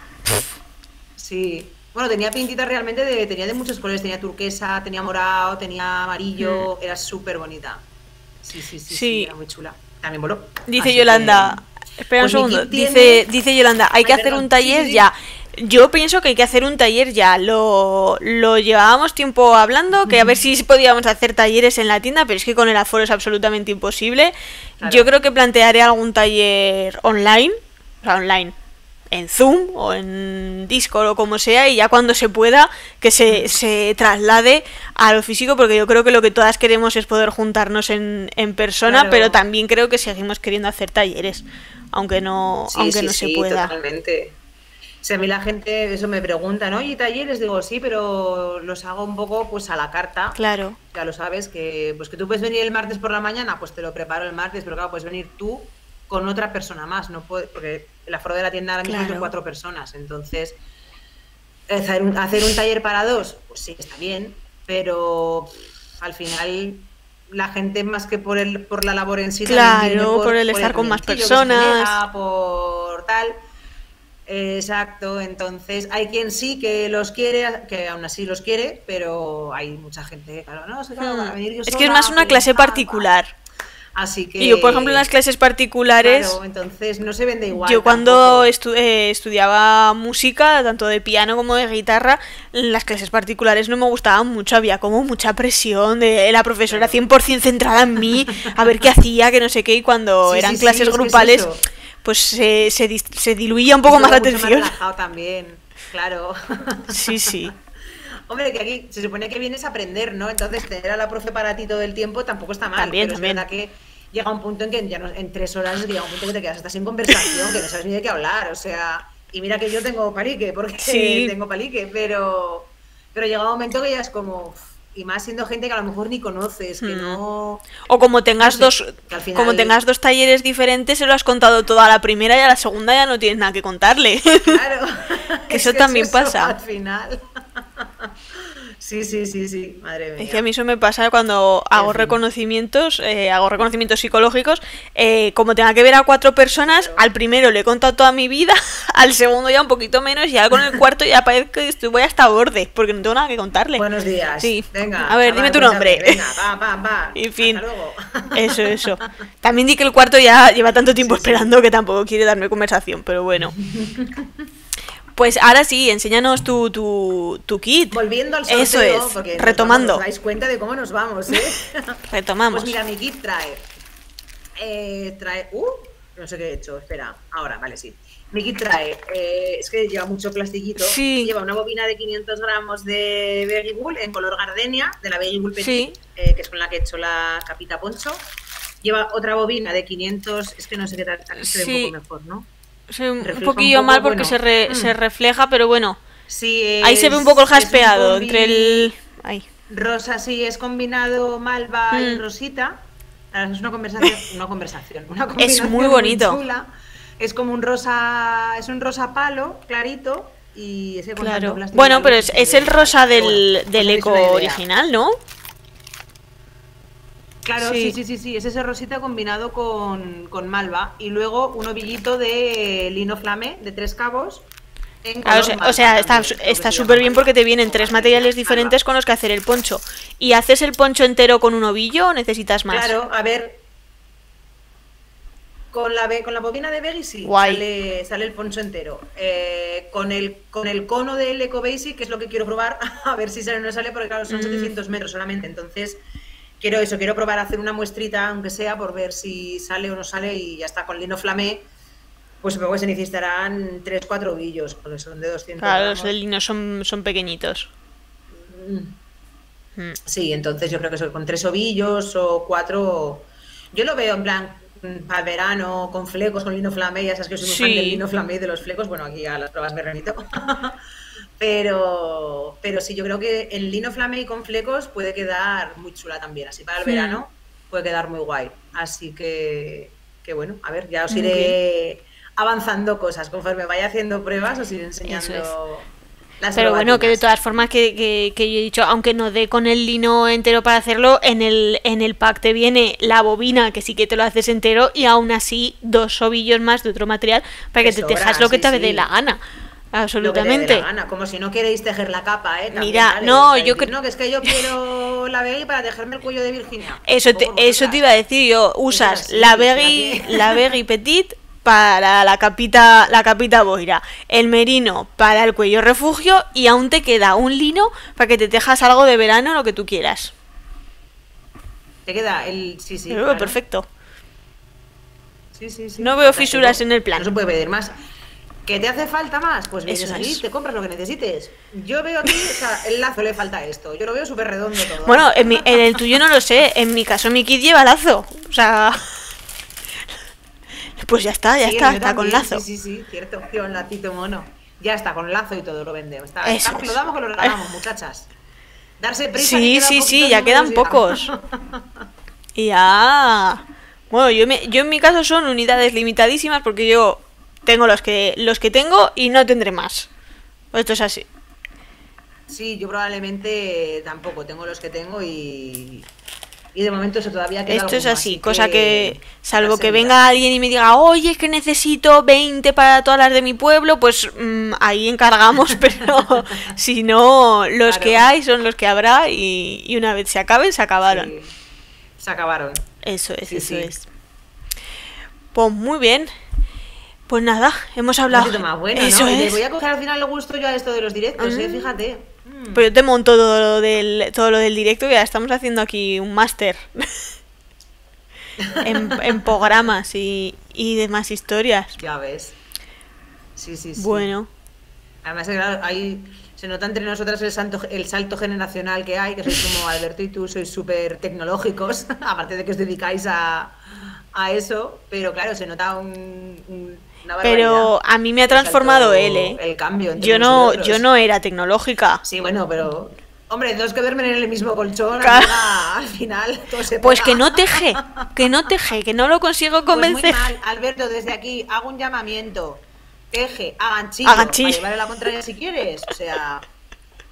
Sí. Bueno, tenía pintitas realmente de... Tenía de muchos colores. Tenía turquesa, tenía morado, tenía amarillo... Mm. Era súper bonita. Sí, sí, sí, sí, sí. Era muy chula. También voló. Dice Así Yolanda... Que... Espera pues un segundo. Dice, tiene... dice Yolanda, hay que Ay, hacer perdón. un taller sí, sí, sí. ya... Yo pienso que hay que hacer un taller ya. Lo, lo llevábamos tiempo hablando, que a ver si podíamos hacer talleres en la tienda, pero es que con el aforo es absolutamente imposible. Claro. Yo creo que plantearé algún taller online, o sea, online, en Zoom o en Discord o como sea, y ya cuando se pueda que se, se traslade a lo físico, porque yo creo que lo que todas queremos es poder juntarnos en, en persona, claro. Pero también creo que seguimos queriendo hacer talleres, aunque no, sí, aunque sí, no sí, se pueda. Totalmente. Si a mí la gente eso me pregunta, ¿no? ¿Y talleres? Digo, sí, pero los hago un poco pues a la carta. Claro. Ya lo sabes, que pues que tú puedes venir el martes por la mañana, pues te lo preparo el martes, pero claro, puedes venir tú con otra persona más, no puede, porque el aforo de la tienda ahora mismo claro. es de cuatro personas, entonces hacer un, hacer un taller para dos, pues sí, está bien, pero pff, al final la gente más que por el por la labor en sí, claro, por, por el por estar el con más personas, genera, por tal... Exacto, entonces hay quien sí que los quiere, que aún así los quiere, pero hay mucha gente, claro, no, claro, hmm. para venir yo es sola, que es más una clase particular. Así que... Y yo, por ejemplo, en las clases particulares... Claro, entonces no se vende igual. Yo cuando estu eh, estudiaba música, tanto de piano como de guitarra, las clases particulares no me gustaban mucho, había como mucha presión de la profesora cien por ciento centrada en mí, a ver qué hacía, que no sé qué, y cuando sí, eran sí, clases sí, grupales... Es que es pues se, se, se diluía un poco más la atención. Más relajado también, claro. Sí, sí. Hombre, que aquí se supone que vienes a aprender, ¿no? Entonces tener a la profe para ti todo el tiempo tampoco está mal. También, pero también. Es verdad que llega un punto en que ya no, en tres horas llega un punto que te quedas hasta sin conversación, que no sabes ni de qué hablar, o sea... Y mira que yo tengo palique, porque sí. tengo palique, pero... Pero llega un momento que ya es como... Y más siendo gente que a lo mejor ni conoces, que mm. no... O como tengas no sé, dos al final... como tengas dos talleres diferentes, se lo has contado todo a la primera y a la segunda ya no tienes nada que contarle. Claro. Que eso también eso pasa. Al final. Sí, sí, sí, sí, madre Es que a mía. mí eso me pasa cuando En hago fin, reconocimientos, eh, hago reconocimientos psicológicos, eh, como tenga que ver a cuatro personas, claro. al primero le he contado toda mi vida, al segundo ya un poquito menos, y ahora con el cuerto ya parece que estoy, voy hasta borde, porque no tengo nada que contarle. Buenos días. Sí, a Venga, ver, dime chaval, tu cuéntame. nombre. Venga, va, va, va. En Hasta fin, luego. eso, eso. También di que el cuarto ya lleva tanto tiempo Sí, sí. esperando que tampoco quiere darme conversación, pero bueno. Pues ahora sí, enséñanos tu, tu, tu kit. Volviendo al Eso sorteo, es, porque nos vamos, os retomando, dais cuenta de cómo nos vamos, ¿eh? Pues retomamos. mira, mi kit trae. eh, trae. Uh, no sé qué he hecho, espera. Ahora, vale, sí. Mi kit trae. eh, es que lleva mucho plastiquito. Sí, Lleva una bobina de quinientos gramos de Veggie Wool en color gardenia, de la Veggie Wool Petit, sí. eh, que es con la que he hecho la capita poncho. Lleva otra bobina de quinientos. Es que no sé qué tal. Se ve un poco Sí, mejor, ¿no? sí, un Refleja un poquillo poco, mal porque bueno. se, re- se mm, refleja, pero bueno. Sí, Ahí se ve un poco el es, es un jaspeado entre el... combi. Ay. Rosa, sí, es combinado malva y Mm, rosita. Ahora, es una conversación, una conversación, una es muy combinación muy bonito, chula. Es como un rosa, es un rosa palo, clarito, y ese con tanto claro. plástico y Bueno, tal pero luz es, es es el increíble. rosa Pero bueno, del, os del hacéis eco una idea. original, ¿no? Claro, sí, Sí. sí, sí, sí, es ese rosita combinado con, con malva y luego un ovillito de lino flamé de tres cabos en Claro, o color sea, o malva sea, está también, creo que está se llama súper bien porque malva te vienen o tres gardenia, materiales malva. diferentes con los que hacer el poncho. ¿Y haces el poncho entero con un ovillo o necesitas más? Claro, a ver, con la, be- con la bobina de Veggie sí, Guay. sale, sale el poncho entero. Eh, con, el, con el cono del Eco Basic, que es lo que quiero probar, a ver si sale o no sale, porque claro, son Mm, setecientos metros solamente. Entonces, quiero eso, quiero probar a hacer una muestrita, aunque sea, por ver si sale o no sale. Y ya está, con lino flamé, pues supongo que se necesitarán tres cuatro ovillos, porque son de doscientos claro, los gramos. del lino son, son pequeñitos. Mm, Mm, Sí, entonces yo creo que eso, con tres ovillos o cuatro. Yo lo veo en plan para el verano, con flecos, con lino flamé. Ya sabes que soy muy fan del sí, lino flamé y de los flecos. Bueno, aquí a las pruebas me remito. Pero, pero sí, yo creo que el lino flamé y con flecos puede quedar muy chula también. Así para el mm, verano puede quedar muy guay. Así que, que bueno, a ver, ya os muy bien. iré avanzando cosas. Conforme vaya haciendo pruebas, os iré Eso es. enseñando las Pero bueno, que de probatinas. todas formas que, que, que yo he dicho, aunque no dé con el lino entero para hacerlo, en el, en el pack te viene la bobina, que sí que te lo haces entero, y aún así dos ovillos más de otro material para que De te tejas sobra, lo que sí, te dé la sí. gana. Lo que te dé la Absolutamente. gana, como si no queréis tejer la capa, ¿eh? También Mira, vale, o no, sea, yo decir, creo... no, que es que yo quiero la Beggy para tejerme el cuello de Virginia. Eso O te, por eso te iba a vosotras. decir yo, Eso es usas la así, o sea Beggy, que... la Beggy Petit para la capita, la capita boira, el merino para el cuello refugio y aún te queda un lino para que te tejas algo de verano, lo que tú quieras. Te queda el... Sí, sí, Yo lo veo claro. perfecto. Sí, sí, sí, No veo fisuras fantástico. en el No se plan. puede pedir más. ¿Que te hace falta más? Pues vienes Eso aquí, es. te compras lo que necesites. Yo veo aquí, o sea, el lazo le falta esto. Yo lo veo súper redondo todo. Bueno, en, mi- en el tuyo no lo sé, en mi caso mi kit lleva lazo. O sea, pues ya está, ya Sí, el está, mío está con también, sí, lazo. sí, sí, cierto. Tío, un lacito mono. Ya está, con lazo y todo lo vendemos. Está, Eso está- lo es. damos que lo regalamos, muchachas. Darse prisa, que Sí, quedan sí, sí, poquitos ya números quedan y pocos. Y ya. Bueno, yo, me, yo en mi caso son unidades limitadísimas porque yo tengo los que los que tengo y no tendré más. Esto es así. Sí, yo probablemente tampoco tengo los que tengo y, y de momento eso todavía queda Esto es alguno, así, así cosa que, que salvo darse que vida. venga alguien y me diga, oye, es que necesito veinte para todas las de mi pueblo, pues mm, ahí encargamos, pero si no, los que Claro, hay son los que habrá y, y una vez se acaben, se acabaron. sí, se acabaron. Eso es, Sí, eso sí. es. Pues muy bien. Pues nada, hemos Un hablado. ratito más bueno, Eso ¿no? Y le es. voy a coger al final el gusto yo a esto de los directos, ¿eh? Mm, Fíjate. Mm. Pero yo te monto todo lo del, todo lo del directo y ya estamos haciendo aquí un máster en, en programas y, y demás historias. Ya ves. Sí, sí, sí. Bueno, Además, claro, ahí se nota entre nosotras el salto, el salto generacional que hay, que sois como Alberto y tú sois súper tecnológicos, aparte de que os dedicáis a, a eso, pero claro, se nota un, un- una barbaridad. pero a mí me ha El salto, transformado él, ¿eh? el cambio entre Yo unos y no, otros. yo no era tecnológica. Sí, bueno, pero... Hombre, dos que duermen en el mismo colchón, Claro. amiga, al final todo se Pues pega. que no teje, que no teje, que no lo consigo Pues muy convencer. mal, Alberto, desde aquí hago un llamamiento. Teje, a ganchillo, A ganchillo. para llevarle la contraria si quieres. O sea,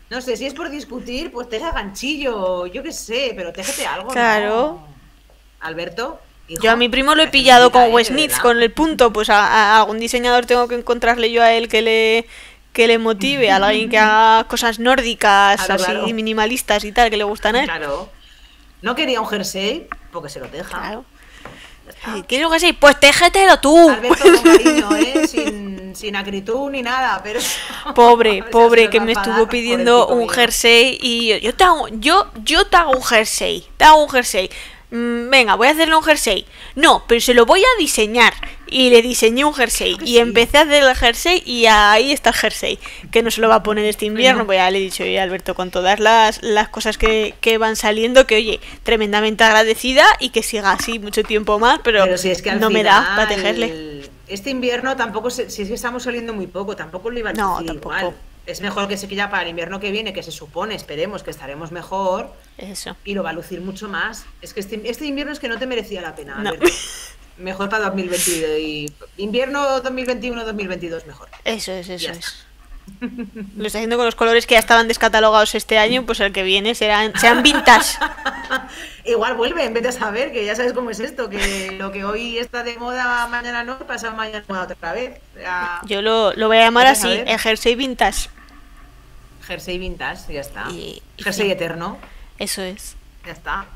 No sé, si es por discutir, pues teje a ganchillo, yo qué sé, pero téjete algo, Claro. ¿no? Alberto, hijo, Yo a mi primo lo he que se pillado necesita, con ¿eh? De Westnitz, verdad. con el punto, pues a, a algún diseñador tengo que encontrarle yo a él que le que le motive, a alguien que haga cosas nórdicas, Claro, así claro, minimalistas y tal, que le gustan a él. claro. No quería un jersey, porque se lo teja. Claro. Ya Eh, está. ¿Quieres algo así? Pues téjetelo tú. Alberto con cariño, ¿eh? Sin, sin acritud ni nada, pero Pobre, a ver si no se pobre, nos que va a me estuvo enfadar, pidiendo pobrecito un mío. jersey y yo, yo te hago, yo, yo te hago un jersey, te hago un jersey. Mm, venga, voy a hacerle un jersey. No, pero se lo voy a diseñar. Y le diseñé un jersey. Claro que Y sí. empecé a hacer el jersey y ahí está el jersey. Que no se lo va a poner este invierno, Bueno, pues ya le he dicho yo a Alberto con todas las, las cosas que, que van saliendo, que oye, tremendamente agradecida y que siga así mucho tiempo más, pero pero si es que al no me da para tejerle. final, este invierno tampoco, se- si es que estamos saliendo muy poco, tampoco lo iba a No, lucir tampoco. igual. Es mejor que se quede ya para el invierno que viene, que se supone, esperemos que estaremos mejor Eso. y lo va a lucir mucho más. Es que este, este invierno es que no te merecía la pena, No. Alberto. Mejor para dos mil veinte y invierno dos mil veintiuno dos mil veintidós mejor. Eso es, eso Ya es. está. Lo está haciendo con los colores que ya estaban descatalogados este año, pues el que viene serán, sean vintage. Igual vuelve, en vez de saber que ya sabes cómo es esto, que lo que hoy está de moda, mañana no, pasa mañana de moda otra vez. O sea, Yo lo, lo voy a llamar vete a así, saber. el jersey vintage. Jersey vintage, ya está. Y, y Jersey fin, eterno, eso es. ya está.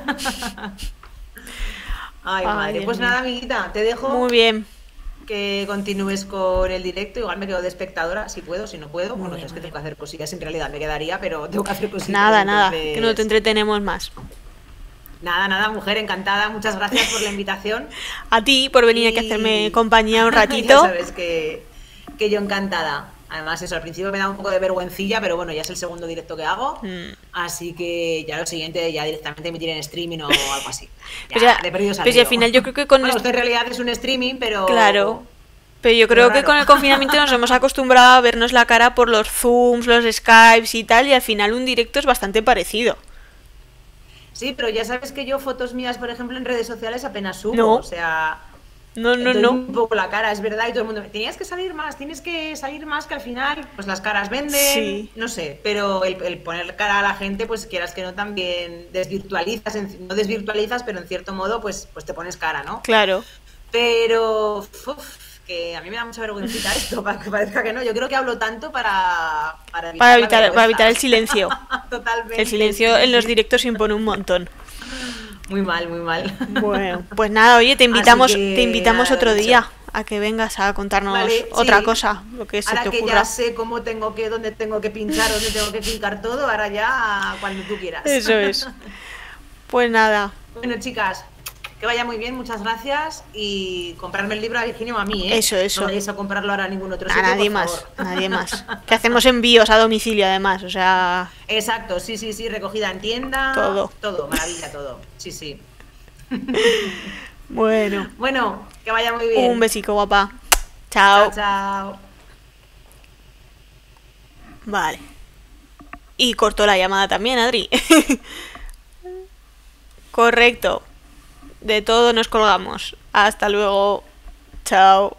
Ay, Ay, madre. Dios Pues mío. nada, amiguita, te dejo Muy bien. que continúes con el directo. Igual me quedo de espectadora, si puedo, si no puedo. Muy Bueno, bien, es muy que tengo bien. que hacer cosillas, en realidad me quedaría, pero tengo que hacer cosillas. Nada, nada, que no te entonces- entretenemos más. Nada, nada, mujer, encantada. Muchas gracias por la invitación. A ti por venir aquí a Y- hacerme compañía un Ya ratito. sabes que, que yo encantada. Además, eso, al principio me da un poco de vergüencilla, pero bueno, ya es el segundo directo que hago. Mm. Así que ya lo siguiente, ya directamente emitir en streaming o algo así. Ya, Pues ya- de perdidos al pues ya al lío. final yo creo que con Bueno, esto- esto en realidad es un streaming, pero... Claro. Pero yo Pero creo que raro. con el confinamiento nos hemos acostumbrado a vernos la cara por los Zooms, los Skypes y tal, y al final un directo es bastante parecido. Sí, pero ya sabes que yo fotos mías, por ejemplo, en redes sociales apenas subo. No. O sea, No, no, doy no. un poco la cara, es verdad, y todo el mundo me tenías que salir más, tienes que salir más, que al final, pues las caras venden, Sí. no sé, pero el, el poner cara a la gente, pues quieras que no, también desvirtualizas, en- no desvirtualizas, pero en cierto modo, pues, pues te pones cara, ¿no? Claro. Pero, uf, que a mí me da mucha vergüencita esto, para que parezca que no, yo creo que hablo tanto para, para evitar, Para la evitar, para vergüenza. evitar el silencio. Totalmente. El silencio sí, en los sí. directos impone un montón. Muy mal, muy mal. Bueno, pues nada, oye, te invitamos, Así que, te invitamos nada, otro lo dicho. día a que vengas a contarnos Vale, otra sí. cosa, lo que se Ahora te que ocurra. ya sé cómo tengo que, dónde tengo que pinchar, dónde tengo que clicar todo, ahora ya cuando tú quieras. Eso es. Pues nada, Bueno, chicas, que vaya muy bien, muchas gracias. Y comprarme el libro a Virginia o a mí, ¿eh? Eso, eso. No vayáis a comprarlo ahora a ningún otro a sitio, nadie por más, favor. nadie más. Que hacemos envíos a domicilio además, o sea, Exacto, sí, sí, sí, recogida en tienda. Todo. Todo, maravilla, todo. Sí, sí. bueno, Bueno, que vaya muy bien. un besico guapa. Chao, Chao. chao. Vale. Y cortó la llamada también, Adri. Correcto. De todo nos colgamos. Hasta luego. Chao.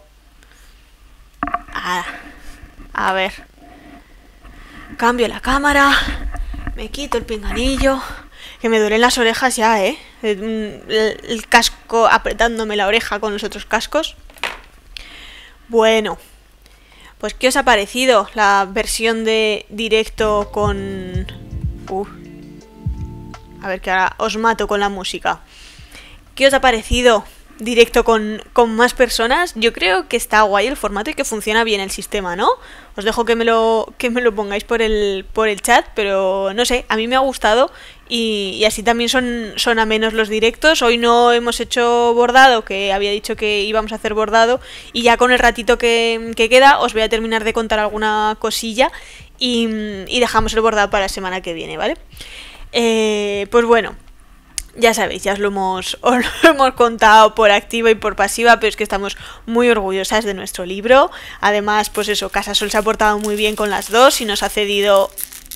Ah, a ver. Cambio la cámara. Me quito el pinganillo. Que me duelen las orejas ya, ¿eh? El, el casco apretándome la oreja con los otros cascos. Bueno. Pues, ¿qué os ha parecido la versión de directo con... Uh. A ver, que ahora os mato con la música. ¿Qué os ha parecido directo con, con más personas? Yo creo que está guay el formato y que funciona bien el sistema, ¿no? Os dejo que me lo, que me lo pongáis por el, por el chat, pero no sé, a mí me ha gustado y, y así también son, son amenos los directos. Hoy no hemos hecho bordado, que había dicho que íbamos a hacer bordado, y ya con el ratito que, que queda os voy a terminar de contar alguna cosilla y, y dejamos el bordado para la semana que viene, ¿vale? Eh, pues bueno, ya sabéis, ya os lo hemos, os lo hemos contado por activa y por pasiva, pero es que estamos muy orgullosas de nuestro libro. Además, pues eso, Casasol se ha portado muy bien con las dos y nos ha cedido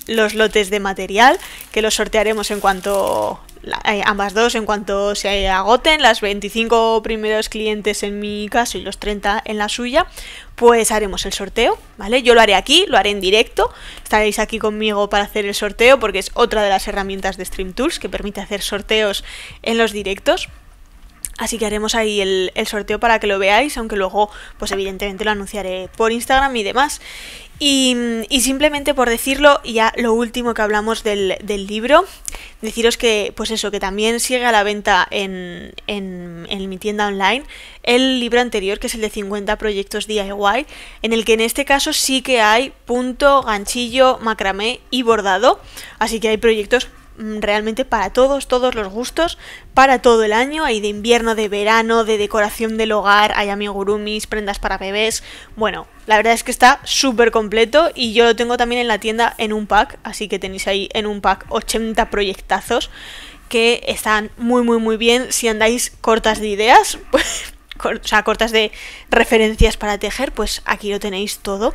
los lotes de material, que los sortearemos en cuanto... Eh, ambas dos en cuanto se agoten, las veinticinco primeros clientes en mi caso y los treinta en la suya, pues haremos el sorteo, ¿vale? Yo lo haré aquí, lo haré en directo, estaréis aquí conmigo para hacer el sorteo porque es otra de las herramientas de Stream Tools que permite hacer sorteos en los directos. Así que haremos ahí el, el sorteo para que lo veáis, aunque luego, pues evidentemente lo anunciaré por Instagram y demás. Y, y simplemente por decirlo, ya lo último que hablamos del, del libro, deciros que, pues eso, que también sigue a la venta en, en, en mi tienda online el libro anterior, que es el de cincuenta proyectos D I Y, en el que en este caso sí que hay punto, ganchillo, macramé y bordado, así que hay proyectos realmente para todos, todos los gustos, para todo el año. Hay de invierno, de verano, de decoración del hogar, hay amigurumis, prendas para bebés. Bueno, la verdad es que está súper completo y yo lo tengo también en la tienda en un pack, así que tenéis ahí en un pack ochenta proyectazos que están muy muy muy bien si andáis cortas de ideas, pues, o sea, cortas de referencias para tejer, pues aquí lo tenéis todo.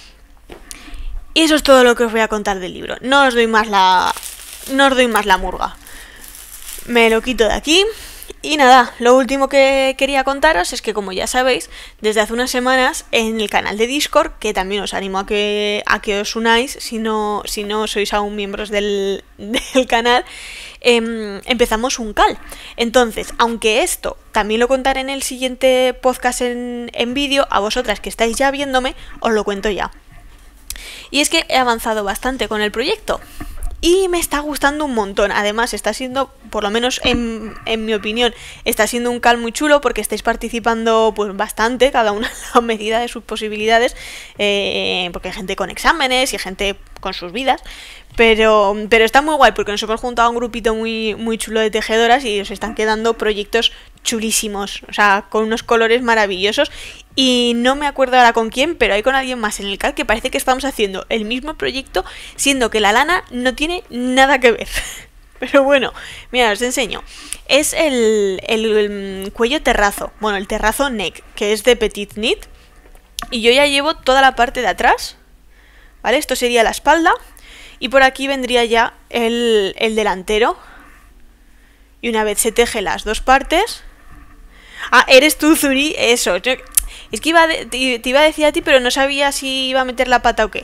Y eso es todo lo que os voy a contar del libro. No os doy más la... No os doy más la murga. Me lo quito de aquí. Y nada, lo último que quería contaros es que, como ya sabéis, desde hace unas semanas en el canal de Discord, que también os animo a que, a que os unáis si no, si no sois aún miembros del, del canal, eh, empezamos un cal. Entonces, aunque esto también lo contaré en el siguiente podcast en, en vídeo, a vosotras que estáis ya viéndome, os lo cuento ya. Y es que he avanzado bastante con el proyecto. Y me está gustando un montón. Además está siendo, por lo menos en, en mi opinión, está siendo un cal muy chulo porque estáis participando pues bastante, cada una a medida de sus posibilidades, eh, porque hay gente con exámenes y gente con sus vidas. Pero, pero está muy guay porque nos hemos juntado a un grupito muy, muy chulo de tejedoras y os están quedando proyectos chulísimos, o sea, con unos colores maravillosos. Y no me acuerdo ahora con quién, pero hay con alguien más en el cal que parece que estamos haciendo el mismo proyecto, siendo que la lana no tiene nada que ver. Pero bueno, mira, os enseño. Es el, el, el cuello terrazo, bueno, el terrazo neck, que es de Petit Knit. Y yo ya llevo toda la parte de atrás, ¿vale? Esto sería la espalda. Y por aquí vendría ya el, el delantero. Y una vez se teje las dos partes... Ah, eres tú, Zuri, eso. Yo, es que iba de, te, te iba a decir a ti, pero no sabía si iba a meter la pata o qué.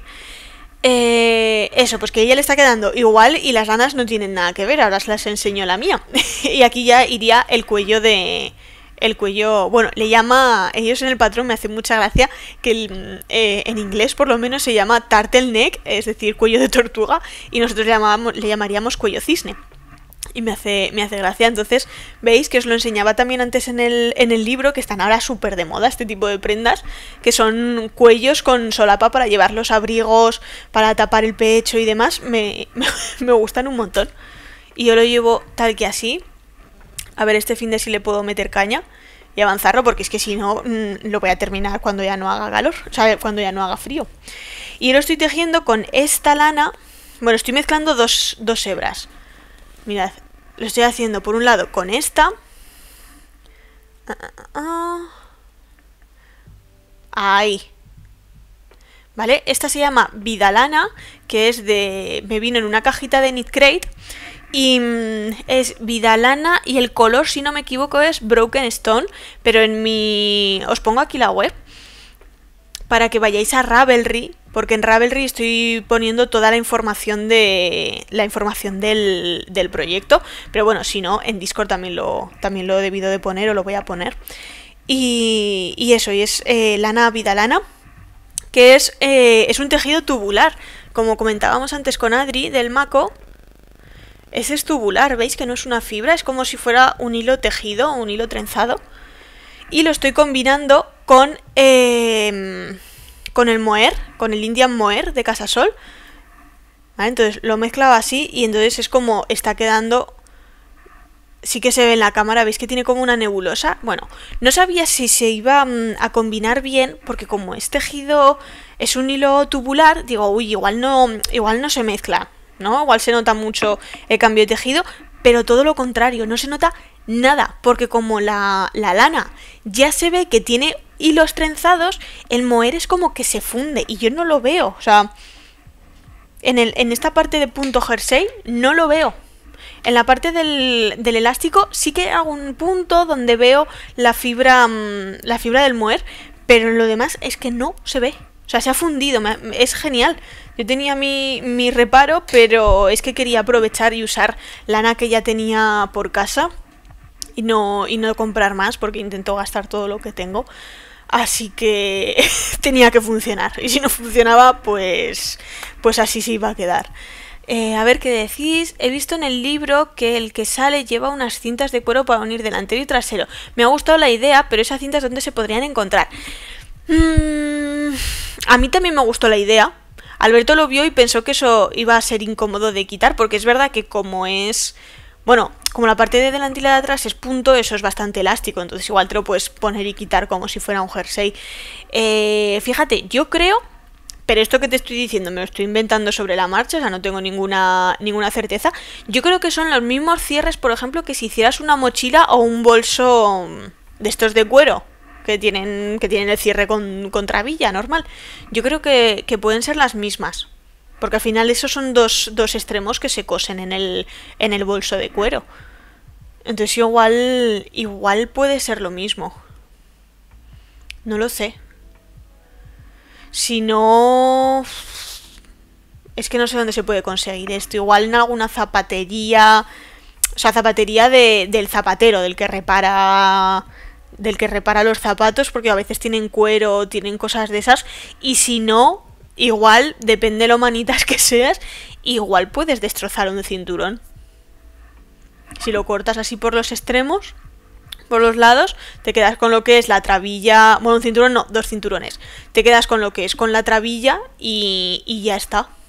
Eh, eso, pues que ella le está quedando igual y las lanas no tienen nada que ver. Ahora os las enseño la mía. Y aquí ya iría el cuello de... El cuello, bueno, le llama, ellos en el patrón me hace mucha gracia que el, eh, en inglés por lo menos se llama turtleneck, es decir, cuello de tortuga, y nosotros le, llamábamos, le llamaríamos cuello cisne. Y me hace, me hace gracia. Entonces, veis que os lo enseñaba también antes en el, en el libro, que están ahora súper de moda este tipo de prendas, que son cuellos con solapa para llevar los abrigos, para tapar el pecho y demás. Me, me, me gustan un montón. Y yo lo llevo tal que así. A ver este fin de si le puedo meter caña y avanzarlo, porque es que si no, mmm, lo voy a terminar cuando ya no haga calor, o sea, cuando ya no haga frío. Y lo estoy tejiendo con esta lana. Bueno, estoy mezclando dos, dos hebras. Mirad, lo estoy haciendo por un lado con esta. Ah, ah, ah. Ahí. ¿Vale? Esta se llama Vidalana, que es de... me vino en una cajita de Knit Crate. Y mmm, es Vidalana y el color, si no me equivoco, es Broken Stone. Pero en mi... os pongo aquí la web para que vayáis a Ravelry, porque en Ravelry estoy poniendo toda la información de la información del, del proyecto. Pero bueno, si no, en Discord también lo, también lo he debido de poner o lo voy a poner. Y, y eso, y es eh, lana Vidalana, que es, eh, es un tejido tubular. Como comentábamos antes con Adri del Mako, ese es tubular, ¿veis que no es una fibra? Es como si fuera un hilo tejido, un hilo trenzado. Y lo estoy combinando con, eh, con el mohair, con el Indian mohair de Casasol. ¿Vale? Entonces lo mezclaba así y entonces es como está quedando... Sí que se ve en la cámara, veis que tiene como una nebulosa. Bueno, no sabía si se iba um, a combinar bien, porque como es tejido, es un hilo tubular, digo, uy, igual no, igual no se mezcla, ¿no? Igual se nota mucho el cambio de tejido, pero todo lo contrario, no se nota nada, porque como la, la lana ya se ve que tiene hilos trenzados, el mohair es como que se funde y yo no lo veo, o sea, en, el, en esta parte de punto jersey no lo veo. En la parte del, del elástico sí que hay algún punto donde veo la fibra, la fibra del mohair, pero en lo demás es que no se ve. O sea, se ha fundido, me, es genial. Yo tenía mi, mi reparo, pero es que quería aprovechar y usar lana que ya tenía por casa y no, y no comprar más porque intento gastar todo lo que tengo. Así que tenía que funcionar. Y si no funcionaba, pues, pues así se iba a quedar. Eh, a ver qué decís. He visto en el libro que el que sale lleva unas cintas de cuero para unir delantero y trasero. Me ha gustado la idea, pero esas cintas ¿dónde se podrían encontrar? Mm, a mí también me gustó la idea. Alberto lo vio y pensó que eso iba a ser incómodo de quitar, porque es verdad que como es... Bueno, como la parte de delante y la de atrás es punto, eso es bastante elástico, entonces igual te lo puedes poner y quitar como si fuera un jersey. Eh, fíjate, yo creo... Pero esto que te estoy diciendo me lo estoy inventando sobre la marcha, o sea, no tengo ninguna, ninguna certeza. Yo creo que son los mismos cierres, por ejemplo, que si hicieras una mochila o un bolso de estos de cuero, que tienen, que tienen el cierre con, con trabilla, normal. Yo creo que, que pueden ser las mismas, porque al final esos son dos, dos extremos que se cosen en el, en el bolso de cuero. Entonces igual, igual puede ser lo mismo. No lo sé. Si no... Es que no sé dónde se puede conseguir esto. Igual en alguna zapatería... O sea, zapatería de, del zapatero, del que repara... Del que repara los zapatos, porque a veces tienen cuero, tienen cosas de esas. Y si no, igual, depende de lo manitas que seas, igual puedes destrozar un cinturón. Si lo cortas así por los extremos... por los lados, te quedas con lo que es la trabilla, bueno, un cinturón no, dos cinturones, te quedas con lo que es con la trabilla y, y ya está. A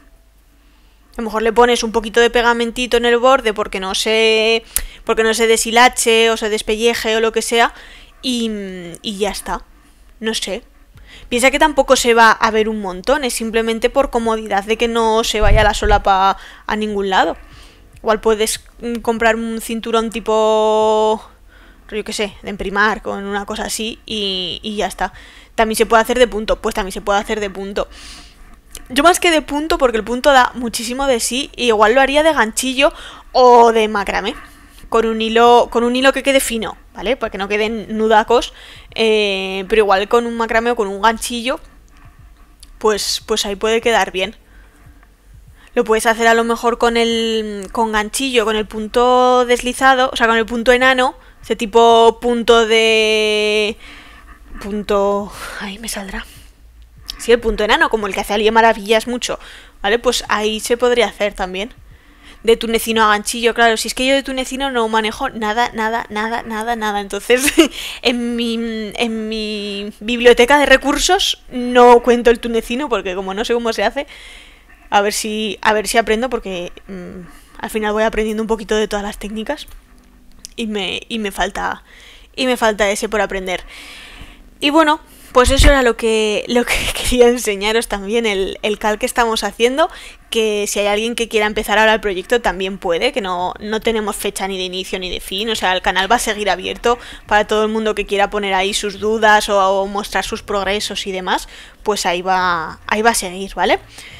lo mejor le pones un poquito de pegamentito en el borde porque no se, porque no se deshilache o se despelleje o lo que sea y, y ya está, no sé. Piensa que tampoco se va a ver un montón, es simplemente por comodidad de que no se vaya la solapa a ningún lado. Igual puedes comprar un cinturón tipo... yo qué sé, de emprimar con una cosa así y, y ya está. También se puede hacer de punto, pues también se puede hacer de punto. Yo más que de punto, porque el punto da muchísimo de sí, y igual lo haría de ganchillo o de macramé, con un hilo, con un hilo que quede fino, ¿vale? Para que no queden nudacos, eh, pero igual con un macramé o con un ganchillo, pues, pues ahí puede quedar bien. Lo puedes hacer a lo mejor con el con ganchillo, con el punto deslizado, o sea, con el punto enano, ese tipo punto de... punto... ahí me saldrá. Sí, el punto enano, como el que hace alguien maravillas mucho, ¿vale? Pues ahí se podría hacer también. De tunecino a ganchillo, claro, si es que yo de tunecino no manejo nada, nada, nada, nada, nada. Entonces, en mi, en mi biblioteca de recursos no cuento el tunecino porque como no sé cómo se hace, a ver si, a ver si aprendo porque mmm, al final voy aprendiendo un poquito de todas las técnicas. Y me, y me falta y me falta ese por aprender. Y bueno, pues eso era lo que, lo que quería enseñaros también, el, el cal que estamos haciendo, que si hay alguien que quiera empezar ahora el proyecto también puede, que no, no tenemos fecha ni de inicio ni de fin, o sea, el canal va a seguir abierto para todo el mundo que quiera poner ahí sus dudas o, o mostrar sus progresos y demás, pues ahí va, ahí va a seguir, ¿vale?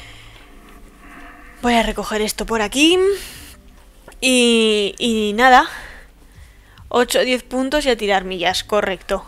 Voy a recoger esto por aquí y, y nada... ocho o diez puntos y a tirar millas, correcto.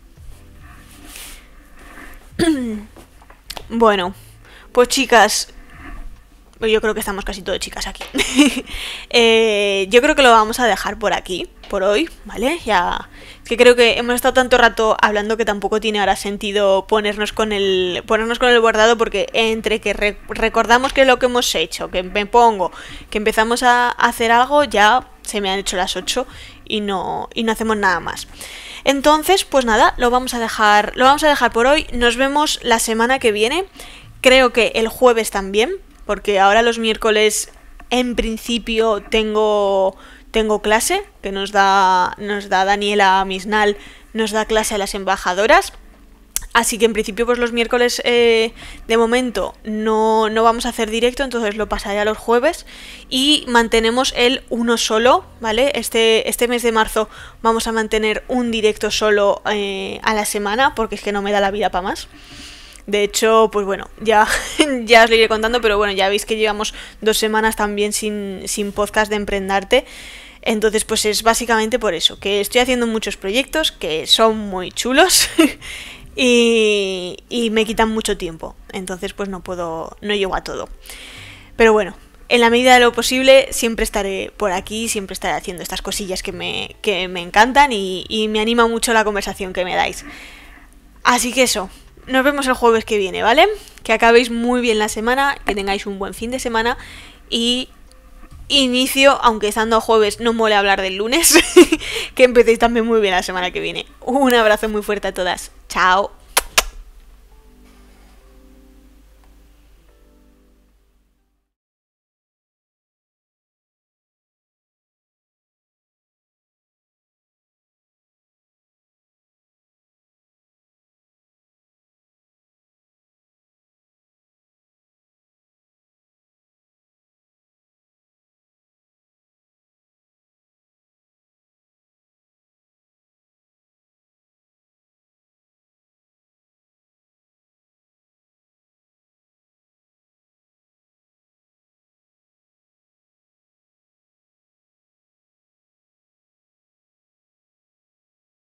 Bueno, pues chicas, yo creo que estamos casi todos chicas aquí. eh, yo creo que lo vamos a dejar por aquí, por hoy, ¿vale? Ya, es que creo que hemos estado tanto rato hablando que tampoco tiene ahora sentido ponernos con el ponernos con el bordado, porque entre que re recordamos que es lo que hemos hecho, que me pongo, que empezamos a hacer algo, ya se me han hecho las ocho y no, y no hacemos nada más. Entonces, pues nada, lo vamos a dejar, lo vamos a dejar por hoy. Nos vemos la semana que viene. Creo que el jueves también, porque ahora los miércoles en principio tengo, tengo clase, que nos da, nos da Daniela Misnal, nos da clase a las embajadoras. Así que en principio pues los miércoles eh, de momento no, no vamos a hacer directo, entonces lo pasaré a los jueves y mantenemos el uno solo, ¿vale? Este, este mes de marzo vamos a mantener un directo solo eh, a la semana porque es que no me da la vida para más. De hecho, pues bueno, ya, ya os lo iré contando, pero bueno, ya veis que llevamos dos semanas también sin, sin podcast de Emprendarte. Entonces, pues es básicamente por eso, que estoy haciendo muchos proyectos que son muy chulos y, y me quitan mucho tiempo. Entonces, pues no puedo, no llego a todo. Pero bueno, en la medida de lo posible siempre estaré por aquí, siempre estaré haciendo estas cosillas que me, que me encantan y, y me anima mucho la conversación que me dais. Así que eso, nos vemos el jueves que viene, ¿vale? Que acabéis muy bien la semana, que tengáis un buen fin de semana y inicio, aunque estando jueves no mole hablar del lunes, que empecéis también muy bien la semana que viene. Un abrazo muy fuerte a todas. Chao.